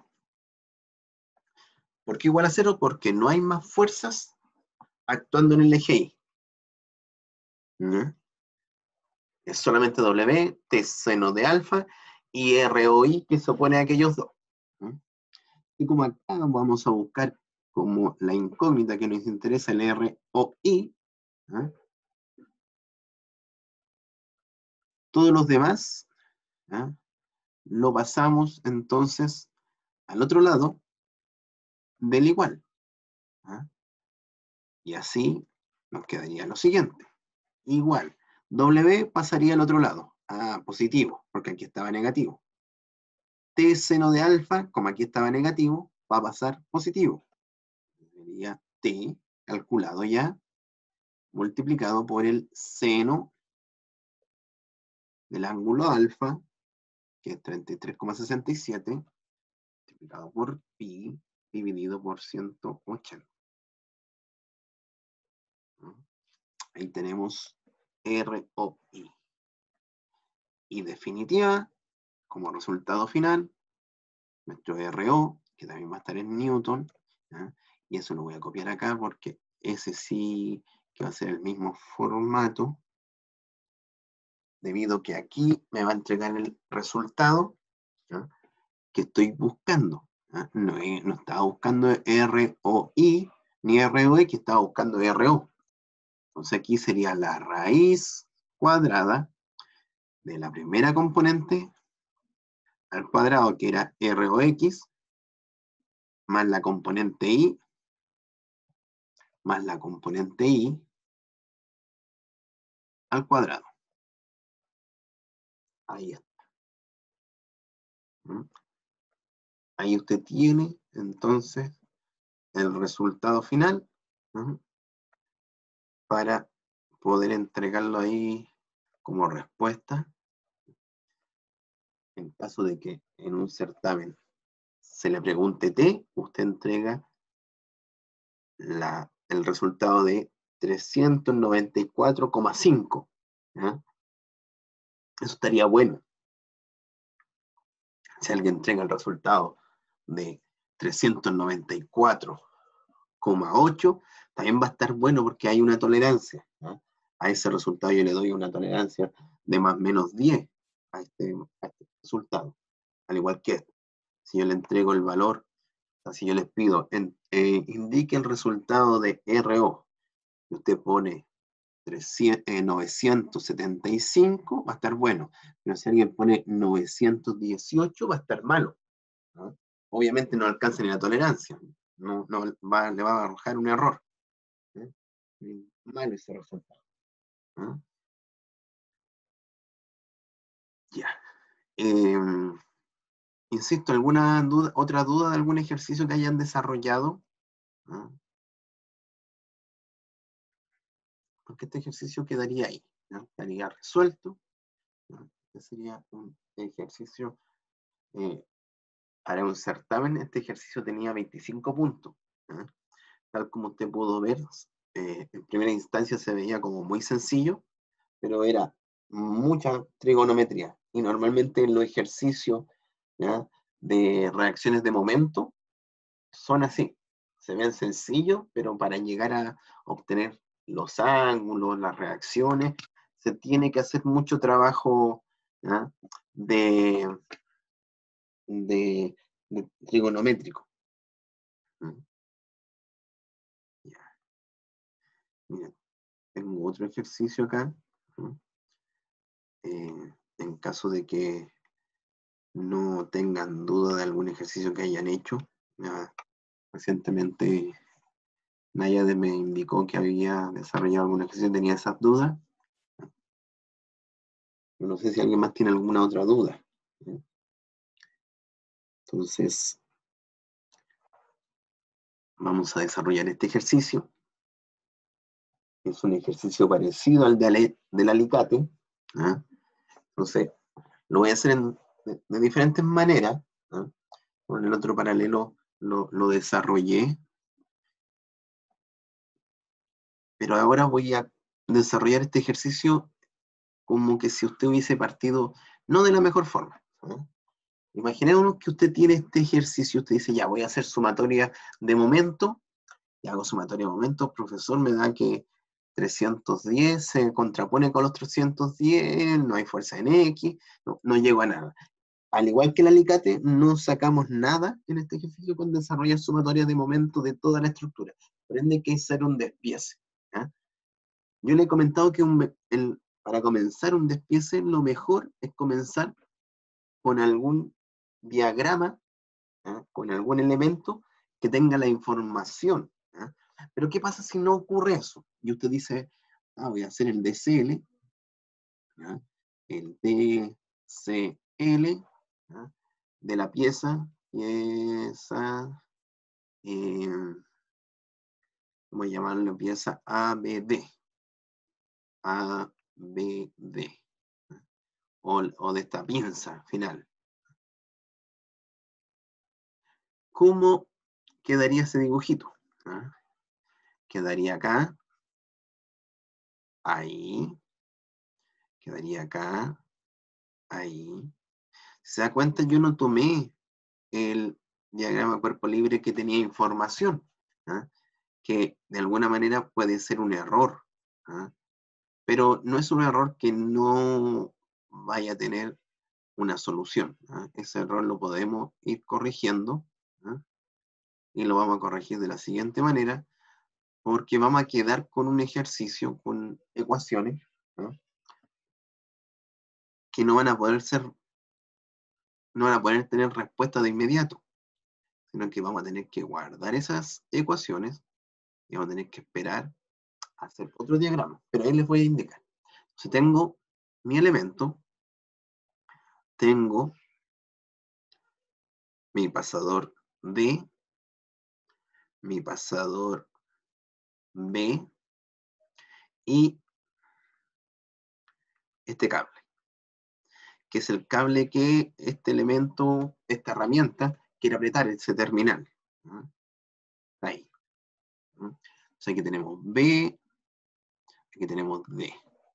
¿Por qué igual a cero? Porque no hay más fuerzas actuando en el eje Y. ¿Mm? Es solamente W, T seno de alfa y R O I que se opone a aquellos dos. ¿Mm? Y como acá vamos a buscar como la incógnita que nos interesa el R O I, ¿eh? Todos los demás, ¿eh? lo pasamos entonces al otro lado del igual. ¿eh? Y así nos quedaría lo siguiente. Igual, W pasaría al otro lado, a positivo, porque aquí estaba negativo. T seno de alfa, como aquí estaba negativo, va a pasar positivo. Sería T calculado ya, multiplicado por el seno del ángulo alfa, que es treinta y tres coma sesenta y siete, multiplicado por pi, dividido por ciento ochenta. Ahí tenemos R O I. Y definitiva, como resultado final, nuestro R O, que también va a estar en Newton, ¿ya? Y eso lo voy a copiar acá porque ese sí que va a ser el mismo formato, debido a que aquí me va a entregar el resultado, ¿ya? que estoy buscando. ¿ya? No, no estaba buscando R O I ni R O X, estaba buscando R O. Entonces aquí sería la raíz cuadrada de la primera componente al cuadrado, que era R O X, más la componente Y, más la componente Y, al cuadrado. Ahí está. ¿Mm? Ahí usted tiene, entonces, el resultado final, ¿mm? para poder entregarlo ahí como respuesta, en caso de que en un certamen se le pregunte T, usted entrega la, el resultado de trescientos noventa y cuatro coma cinco. ¿ya? Eso estaría bueno. Si alguien entrega el resultado de trescientos noventa y cuatro coma ocho, también va a estar bueno porque hay una tolerancia. ¿no? A ese resultado yo le doy una tolerancia de más o menos diez a este, a este resultado. Al igual que este. Si yo le entrego el valor, o sea, si yo les pido, en, eh, indique el resultado de R O, y usted pone trescientos, eh, novecientos setenta y cinco, va a estar bueno. Pero si alguien pone novecientos dieciocho, va a estar malo. ¿no? Obviamente no alcanza ni la tolerancia. No, no va, le va a arrojar un error. ¿eh? Malo ese resultado. ¿eh? Ya. Eh, insisto, ¿alguna duda, otra duda de algún ejercicio que hayan desarrollado? ¿eh? Porque este ejercicio quedaría ahí. ¿no? Quedaría resuelto. ¿no? Este sería un ejercicio eh, para un certamen. Este ejercicio tenía veinticinco puntos. ¿eh? Tal como usted pudo ver, eh, en primera instancia se veía como muy sencillo, pero era mucha trigonometría. Y normalmente los ejercicios, ¿ya?, de reacciones de momento son así. Se ven sencillos, pero para llegar a obtener los ángulos, las reacciones, se tiene que hacer mucho trabajo, ¿ya?, de, de, de trigonométrico. ¿Mm? Ya. Miren, tengo otro ejercicio acá. ¿Mm? Eh, en caso de que no tengan duda de algún ejercicio que hayan hecho. Ya, recientemente Nayade me indicó que había desarrollado algún ejercicio y tenía esas dudas. No sé si alguien más tiene alguna otra duda. Entonces, vamos a desarrollar este ejercicio. Es un ejercicio parecido al de ale, del alicate. ¿Ah? Entonces, lo voy a hacer en, de, de diferentes maneras. ¿Ah? Con el otro paralelo lo, lo desarrollé. Pero ahora voy a desarrollar este ejercicio como que si usted hubiese partido, no de la mejor forma. ¿No? Imaginémonos que usted tiene este ejercicio, usted dice, ya, voy a hacer sumatoria de momento, y hago sumatoria de momento, profesor, me da que trescientos diez se contrapone con los trescientos diez, no hay fuerza en X, no, no llego a nada. Al igual que el alicate, no sacamos nada en este ejercicio con desarrollar sumatoria de momento de toda la estructura. Por ende, hay que hacer un despiece. ¿Ya? Yo le he comentado que un, el, para comenzar un despiece, lo mejor es comenzar con algún diagrama, ¿eh?, con algún elemento que tenga la información. ¿Eh? Pero ¿qué pasa si no ocurre eso? Y usted dice, ah, voy a hacer el D C L, ¿eh?, el D C L, ¿eh?, de la pieza, pieza, eh, voy a llamarlo pieza A B D. A B D. O, o de esta pinza final. ¿Cómo quedaría ese dibujito? ¿Ah? Quedaría acá, ahí, quedaría acá, ahí. ¿Se da cuenta? Yo no tomé el diagrama cuerpo libre que tenía información, ¿ah?, que de alguna manera puede ser un error, ¿ah?, pero no es un error que no vaya a tener una solución. ¿Ah? Ese error lo podemos ir corrigiendo, ¿ah?, y lo vamos a corregir de la siguiente manera, porque vamos a quedar con un ejercicio, con ecuaciones, ¿no?, que no van a poder ser, no van a poder tener respuesta de inmediato, sino que vamos a tener que guardar esas ecuaciones y vamos a tener que esperar a hacer otro diagrama, pero ahí les voy a indicar. Si tengo mi elemento, tengo mi pasador D, mi pasador B y este cable, que es el cable que este elemento, esta herramienta, quiere apretar, ese terminal. ¿No? Ahí. ¿No? Entonces aquí tenemos B, aquí tenemos D.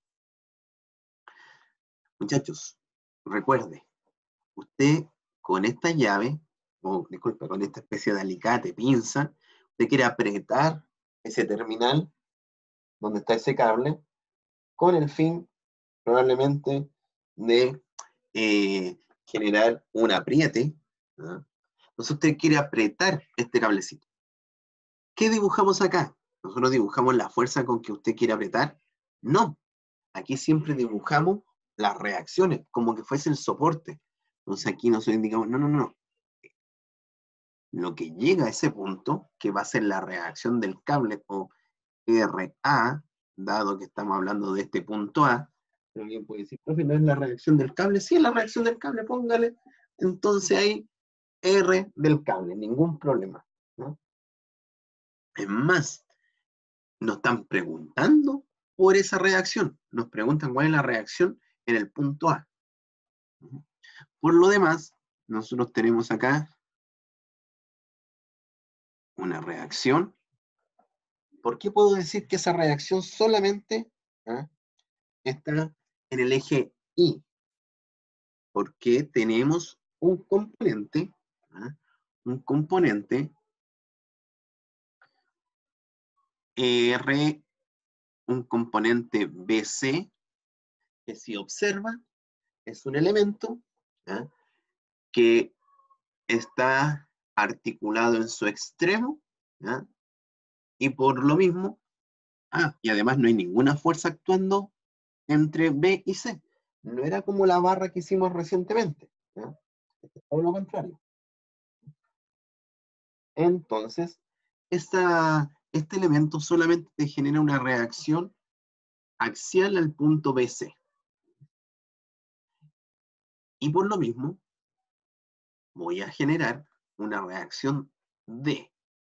Muchachos, recuerde, usted con esta llave, o disculpe, con esta especie de alicate, pinza, usted quiere apretar ese terminal donde está ese cable, con el fin probablemente de eh, generar un apriete. ¿No? Entonces usted quiere apretar este cablecito. ¿Qué dibujamos acá? ¿Nosotros dibujamos la fuerza con que usted quiere apretar? No. Aquí siempre dibujamos las reacciones, como que fuese el soporte. Entonces aquí nosotros indicamos, no, no, no. Lo que llega a ese punto, que va a ser la reacción del cable, o R A, dado que estamos hablando de este punto A, alguien puede decir, profe, ¿no es la reacción del cable? Sí, es la reacción del cable, póngale. Entonces hay R del cable, ningún problema, ¿no? Es más, nos están preguntando por esa reacción. Nos preguntan cuál es la reacción en el punto A. Por lo demás, nosotros tenemos acá una reacción. ¿Por qué puedo decir que esa reacción solamente, ¿eh?, está en el eje Y, porque tenemos un componente, ¿ah? un componente R, un componente B C, que si observa, es un elemento, ¿ah? que está articulado en su extremo, ¿ah? y por lo mismo, ah, y además no hay ninguna fuerza actuando entre B y C. No era como la barra que hicimos recientemente, ¿ah? Todo lo contrario. Entonces, esta, este elemento solamente te genera una reacción axial al punto B C. Y por lo mismo, voy a generar una reacción D.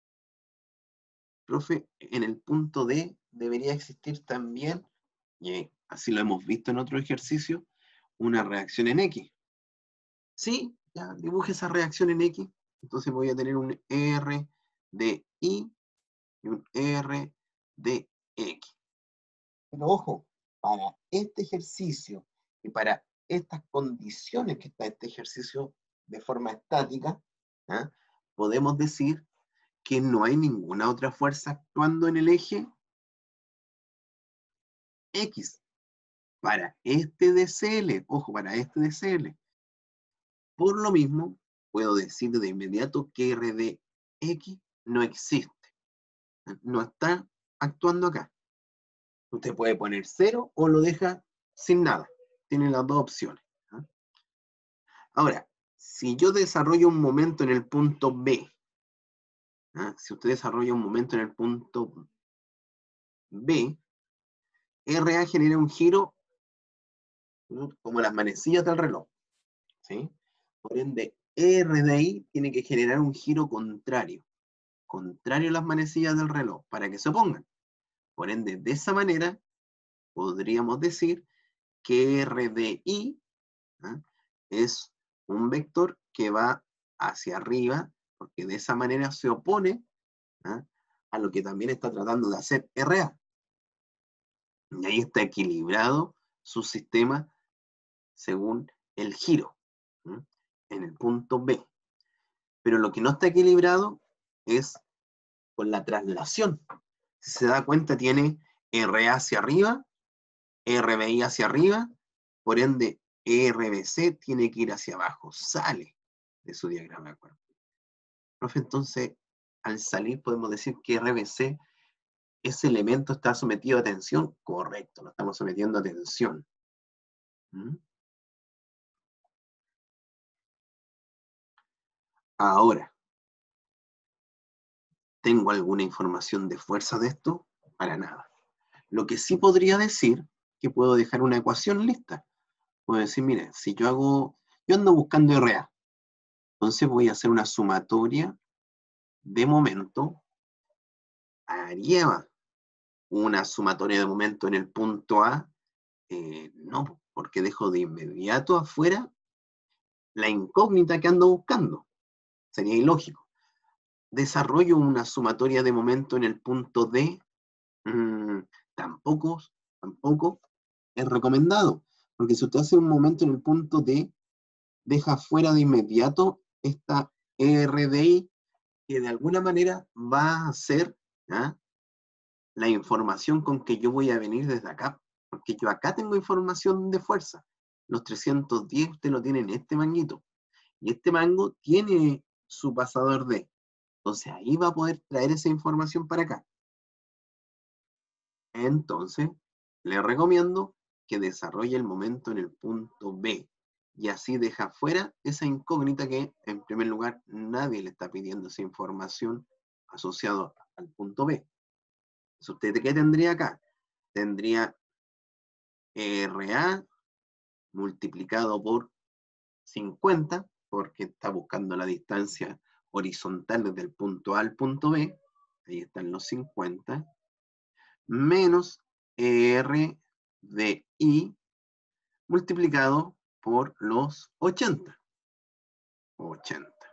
Profe, en el punto D debería existir también, y así lo hemos visto en otro ejercicio, una reacción en X. Sí, ya dibuje esa reacción en X. Entonces voy a tener un R de I y un R de X. Pero ojo, para este ejercicio y para estas condiciones que está este ejercicio de forma estática, ¿ah? podemos decir que no hay ninguna otra fuerza actuando en el eje X. Para este D C L, ojo, para este D C L. Por lo mismo, puedo decir de inmediato que R de X no existe. No está actuando acá. Usted puede poner cero o lo deja sin nada. Tiene las dos opciones. ¿Ah? Ahora, si yo desarrollo un momento en el punto B, ¿ah? si usted desarrolla un momento en el punto B, R A genera un giro ¿no? como las manecillas del reloj. ¿Sí? Por ende, R de I tiene que generar un giro contrario. Contrario a las manecillas del reloj, para que se opongan. Por ende, de esa manera, podríamos decir que R de I ¿ah? es un vector que va hacia arriba, porque de esa manera se opone ¿ah? a lo que también está tratando de hacer R A. Y ahí está equilibrado su sistema según el giro, ¿sí? en el punto B. Pero lo que no está equilibrado es con la traslación. Si se da cuenta, tiene R A hacia arriba, R B I hacia arriba, por ende R B C tiene que ir hacia abajo, sale de su diagrama de cuerpo. Profe, entonces, al salir podemos decir que R B C, ese elemento está sometido a tensión. Correcto, lo estamos sometiendo a tensión. ¿Mm? Ahora, ¿tengo alguna información de fuerza de esto? Para nada. Lo que sí podría decir, que puedo dejar una ecuación lista. Puedo decir, mire, si yo hago, yo ando buscando R A, entonces voy a hacer una sumatoria de momento, haría una sumatoria de momento en el punto A, eh, no, porque dejo de inmediato afuera la incógnita que ando buscando. Sería ilógico. Desarrollo una sumatoria de momento en el punto D, mmm, tampoco, tampoco es recomendado, porque si usted hace un momento en el punto D, deja fuera de inmediato esta R D I, que de alguna manera va a ser ¿ah? la información con que yo voy a venir desde acá, porque yo acá tengo información de fuerza. Los trescientos diez usted lo tiene en este manguito, y este mango tiene su pasador D. Entonces ahí va a poder traer esa información para acá. Entonces, le recomiendo que desarrolle el momento en el punto B, y así deja fuera esa incógnita que, en primer lugar, nadie le está pidiendo esa información asociada al punto B. Entonces, ¿usted qué tendría acá? Tendría R A multiplicado por cincuenta, porque está buscando la distancia horizontal desde el punto A al punto B, ahí están los cincuenta, menos R de I multiplicado por los ochenta. ochenta.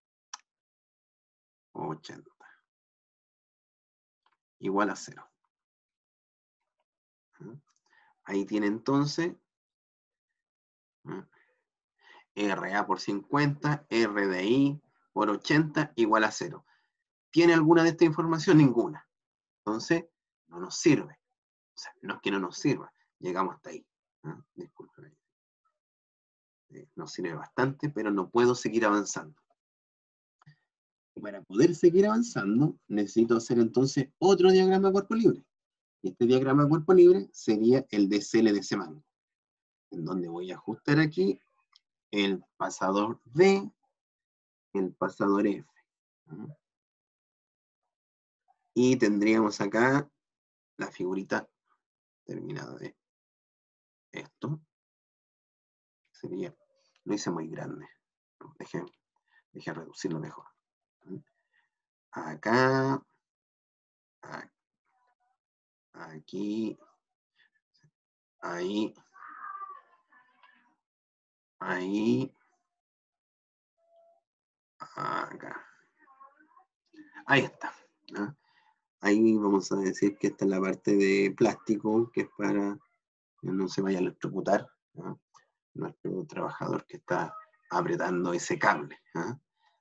ochenta. Igual a cero. Ahí tiene entonces ¿no? R A por cincuenta, R de I por ochenta igual a cero. ¿Tiene alguna de esta información? Ninguna. Entonces, no nos sirve. O sea, no es que no nos sirva. Llegamos hasta ahí. ¿no? Disculpen. Eh, nos sirve bastante, pero no puedo seguir avanzando. Y para poder seguir avanzando, necesito hacer entonces otro diagrama de cuerpo libre. Y este diagrama de cuerpo libre sería el D C L de ese mango, en donde voy a ajustar aquí el pasador D, el pasador F. ¿no? Y tendríamos acá la figurita terminada de esto. Sería, lo hice muy grande. Deje, deje reducirlo mejor. Acá, aquí, ahí, ahí, acá. Ahí está. ¿no? Ahí vamos a decir que esta es la parte de plástico, que es para que no se vaya a electrocutar ¿no? nuestro trabajador que está apretando ese cable. ¿no?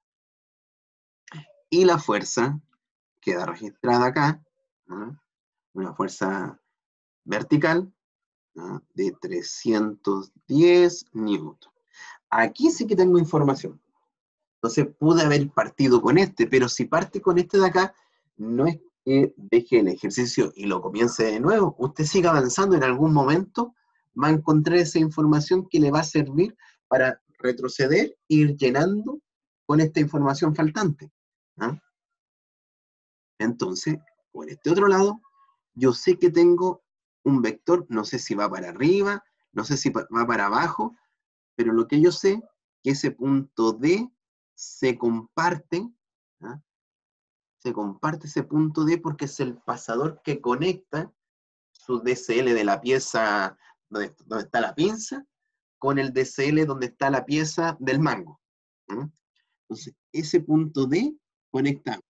Y la fuerza queda registrada acá, ¿no? una fuerza vertical ¿no? de trescientos diez newton. Aquí sí que tengo información. Entonces pude haber partido con este, pero si parte con este de acá, no es que deje el ejercicio y lo comience de nuevo. Usted siga avanzando, en algún momento va a encontrar esa información que le va a servir para retroceder e ir llenando con esta información faltante. ¿no? Entonces, por este otro lado, yo sé que tengo un vector, no sé si va para arriba, no sé si va para abajo, pero lo que yo sé es que ese punto D se comparte, ¿ah? se comparte ese punto D porque es el pasador que conecta su D C L de la pieza donde, donde está la pinza con el D C L donde está la pieza del mango. ¿ah? Entonces, ese punto D conecta.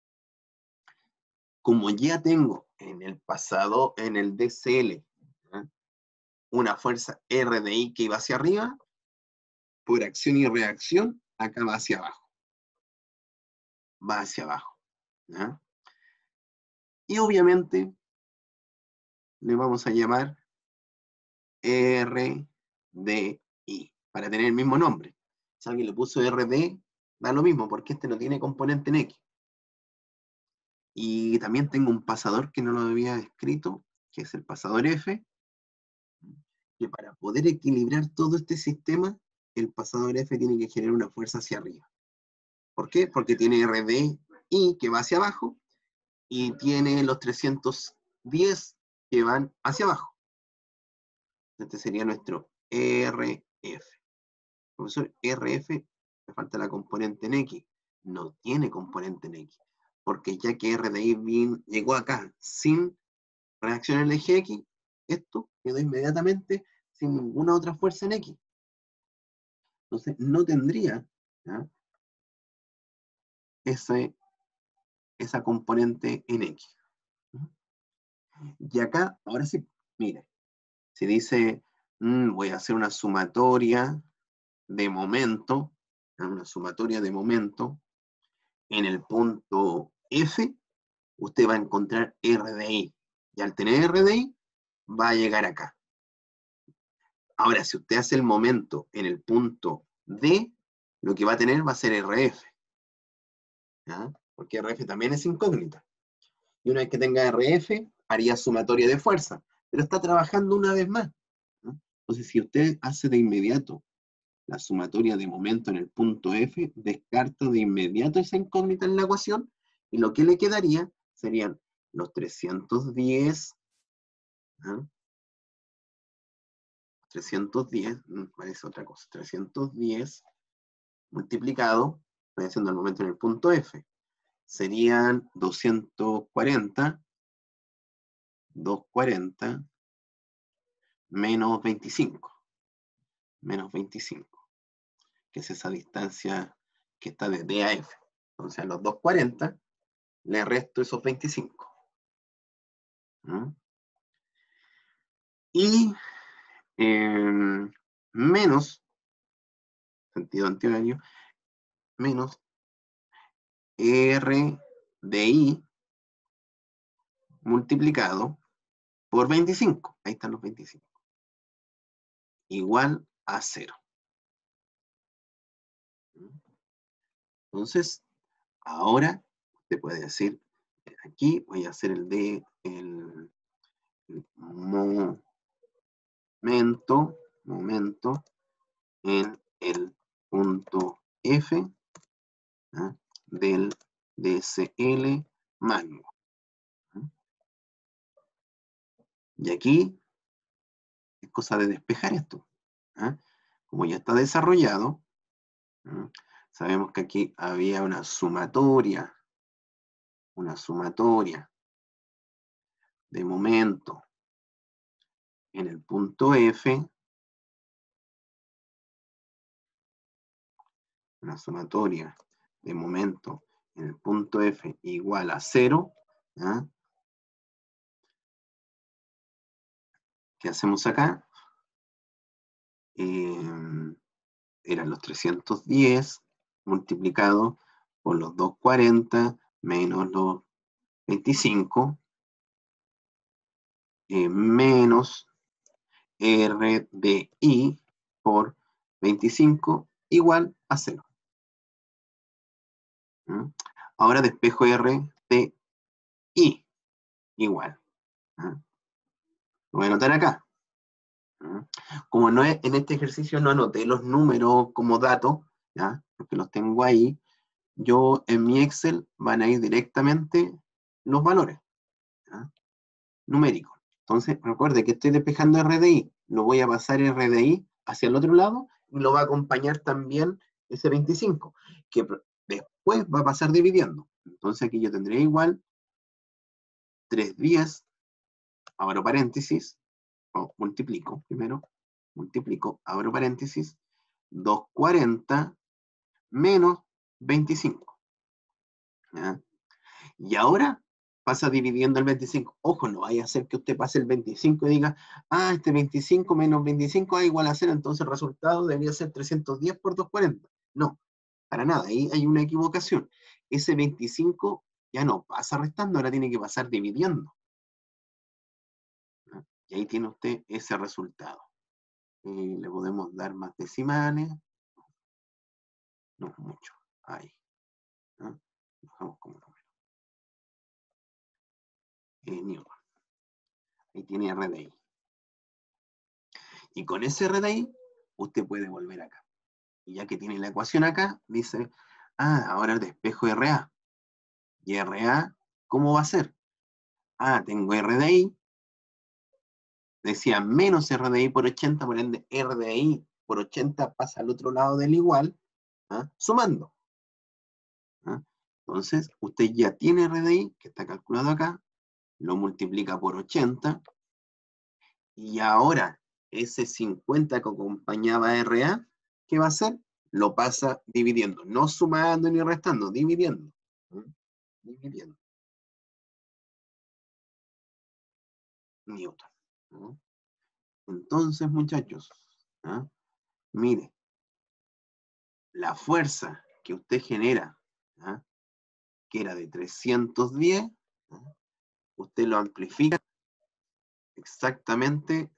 Como ya tengo en el pasado, en el D C L, ¿ah? una fuerza R de I que iba hacia arriba, por acción y reacción, acá va hacia abajo. Va hacia abajo. ¿ya? Y obviamente le vamos a llamar R D I, para tener el mismo nombre. Si alguien le puso R D, da lo mismo, porque este no tiene componente en X. Y también tengo un pasador que no lo había escrito, que es el pasador F, que para poder equilibrar todo este sistema, el pasador F tiene que generar una fuerza hacia arriba. ¿Por qué? Porque tiene R D I que va hacia abajo, y tiene los trescientos diez que van hacia abajo. Este sería nuestro R F. Profesor, R F, me falta la componente en X. No tiene componente en X. Porque ya que R de I llegó acá sin reacción en el eje X, esto quedó inmediatamente sin ninguna otra fuerza en X. Entonces no tendría ¿ya? Ese, esa componente en X. Y acá, ahora sí, mire, si dice, mmm, voy a hacer una sumatoria de momento, una sumatoria de momento, en el punto F, usted va a encontrar R de I. Y al tener R de I, va a llegar acá. Ahora, si usted hace el momento en el punto D, lo que va a tener va a ser R F. ¿ya? Porque R F también es incógnita. Y una vez que tenga R F, haría sumatoria de fuerza. Pero está trabajando una vez más. ¿no? Entonces, si usted hace de inmediato la sumatoria de momento en el punto F, descarta de inmediato esa incógnita en la ecuación, y lo que le quedaría serían los trescientos diez, ¿ah? trescientos diez, parece otra cosa, trescientos diez multiplicado, estoy haciendo el momento en el punto F, serían doscientos cuarenta, doscientos cuarenta, menos veinticinco, menos veinticinco, que es esa distancia que está de D a F. Entonces a los doscientos cuarenta le resto esos veinticinco. ¿Mm? Y eh, menos, sentido antihorario, menos R de I multiplicado por veinticinco. Ahí están los veinticinco. Igual a cero. Entonces, ahora usted puede decir, aquí voy a hacer el de el, el momento, momento en el punto F, ¿eh? del D S L magno. ¿Eh? Y aquí es cosa de despejar esto. ¿Eh? Como ya está desarrollado, ¿eh? Sabemos que aquí había una sumatoria, una sumatoria de momento en el punto F, una sumatoria de momento en el punto F igual a cero. ¿Eh? ¿Qué hacemos acá? Eh, eran los trescientos diez multiplicado por los doscientos cuarenta menos los veinticinco, eh, menos R de I por veinticinco igual a cero. ¿Mm? Ahora despejo R de I igual. ¿Mm? Lo voy a anotar acá. ¿Mm? Como no es, en este ejercicio no anoté los números como datos, ¿ya? Porque los tengo ahí, yo en mi Excel van a ir directamente los valores, ¿ya? Numéricos. Entonces, recuerde que estoy despejando R D I, lo voy a pasar R D I hacia el otro lado y lo va a acompañar también ese veinticinco, que después va a pasar dividiendo. Entonces aquí yo tendría igual tres días, abro paréntesis, o multiplico primero, multiplico, abro paréntesis, doscientos cuarenta menos veinticinco. ¿Ya? Y ahora pasa dividiendo el veinticinco. Ojo, no vaya a ser que usted pase el veinticinco y diga, ah, este veinticinco menos veinticinco es igual a cero, entonces el resultado debería ser trescientos diez por doscientos cuarenta. No, para nada, ahí hay una equivocación. Ese veinticinco ya no pasa restando, ahora tiene que pasar dividiendo. ¿No? Y ahí tiene usted ese resultado. Eh, le podemos dar más decimales. No mucho. Ahí. ¿No? Dejamos como número. Eh, Newton. Ahí tiene R D I. Y con ese R D I, usted puede volver acá. Y ya que tiene la ecuación acá, dice, ah, ahora el despejo R A. ¿Y R A cómo va a ser? Ah, tengo R D I, decía menos R D I por ochenta, por ende R D I por ochenta pasa al otro lado del igual, ¿ah? Sumando. ¿Ah? Entonces, usted ya tiene R D I, que está calculado acá, lo multiplica por ochenta, y ahora ese cincuenta que acompañaba a R A, ¿qué va a hacer? Lo pasa dividiendo, no sumando ni restando, dividiendo. ¿Ah? Dividiendo. Newton. ¿Ah? Entonces, muchachos, ¿ah? Mire, la fuerza que usted genera, ¿ah? Que era de trescientos diez, ¿ah? Usted lo amplifica exactamente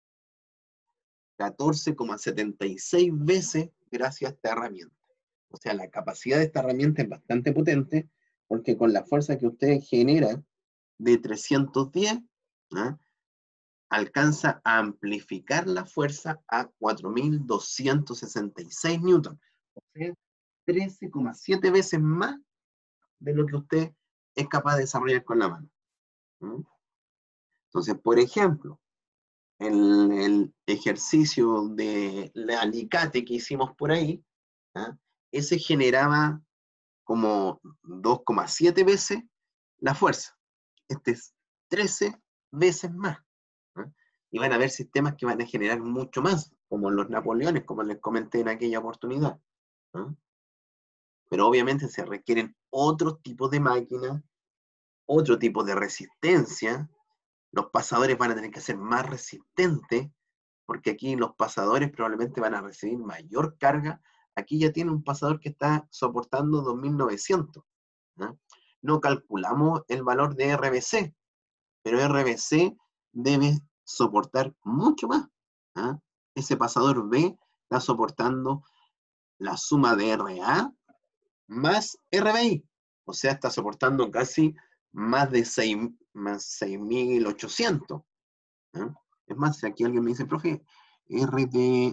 catorce coma setenta y seis veces gracias a esta herramienta. O sea, la capacidad de esta herramienta es bastante potente porque con la fuerza que usted genera de trescientos diez, ¿ah? Alcanza a amplificar la fuerza a cuatro mil doscientos sesenta y seis newton. O sea, trece coma siete veces más de lo que usted es capaz de desarrollar con la mano. ¿Mm? Entonces, por ejemplo, en el ejercicio de alicate que hicimos por ahí, ¿ah? Ese generaba como dos coma siete veces la fuerza. Este es trece veces más. ¿Ah? Y van a haber sistemas que van a generar mucho más, como los Napoleones, como les comenté en aquella oportunidad. ¿Ah? Pero obviamente se requieren otros tipos de máquinas, otro tipo de resistencia, Los pasadores van a tener que ser más resistentes, porque aquí los pasadores probablemente van a recibir mayor carga. Aquí ya tiene un pasador que está soportando dos mil novecientos. ¿no? No calculamos el valor de R B C, pero R B C debe soportar mucho más. ¿ah? Ese pasador B está soportando la suma de R A más R B I, o sea, está soportando casi más de seis, más seis mil ochocientos. ¿eh? Es más, si aquí alguien me dice, profe, R D,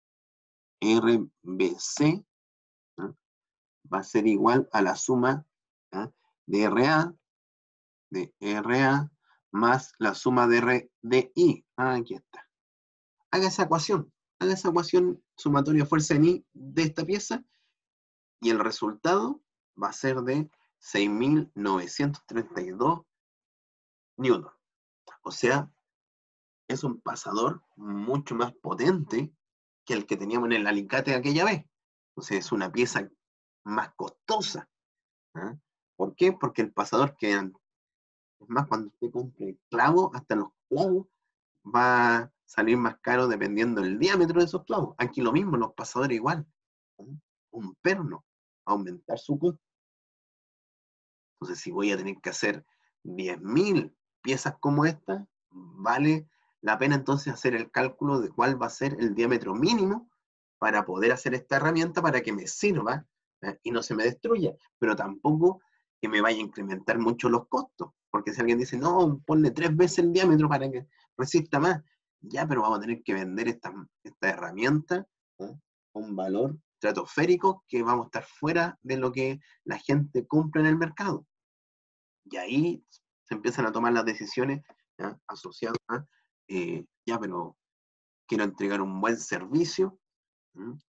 R B C ¿eh? va a ser igual a la suma ¿eh? de R A, de R A más la suma de R D I. Ah, aquí está. Haga esa ecuación, haga esa ecuación sumatoria de fuerza en I de esta pieza y el resultado va a ser de seis mil novecientos treinta y dos newton. O sea, es un pasador mucho más potente que el que teníamos en el alicate aquella vez. Entonces es una pieza más costosa. ¿eh? ¿Por qué? Porque el pasador que, es más, cuando usted compre clavos, hasta los clavos va a salir más caro dependiendo del diámetro de esos clavos. Aquí lo mismo, los pasadores igual. ¿eh? Un perno, aumentar su costo. Entonces, si voy a tener que hacer diez mil piezas como esta, vale la pena entonces hacer el cálculo de cuál va a ser el diámetro mínimo para poder hacer esta herramienta para que me sirva ¿eh? y no se me destruya, pero tampoco que me vaya a incrementar mucho los costos, porque si alguien dice, no, ponle tres veces el diámetro para que resista más, ya, pero vamos a tener que vender esta, esta herramienta ¿eh? un valor estratosférico que vamos a estar fuera de lo que la gente compra en el mercado. Y ahí se empiezan a tomar las decisiones ¿ya? asociadas a, eh, ya, pero quiero entregar un buen servicio, ¿m?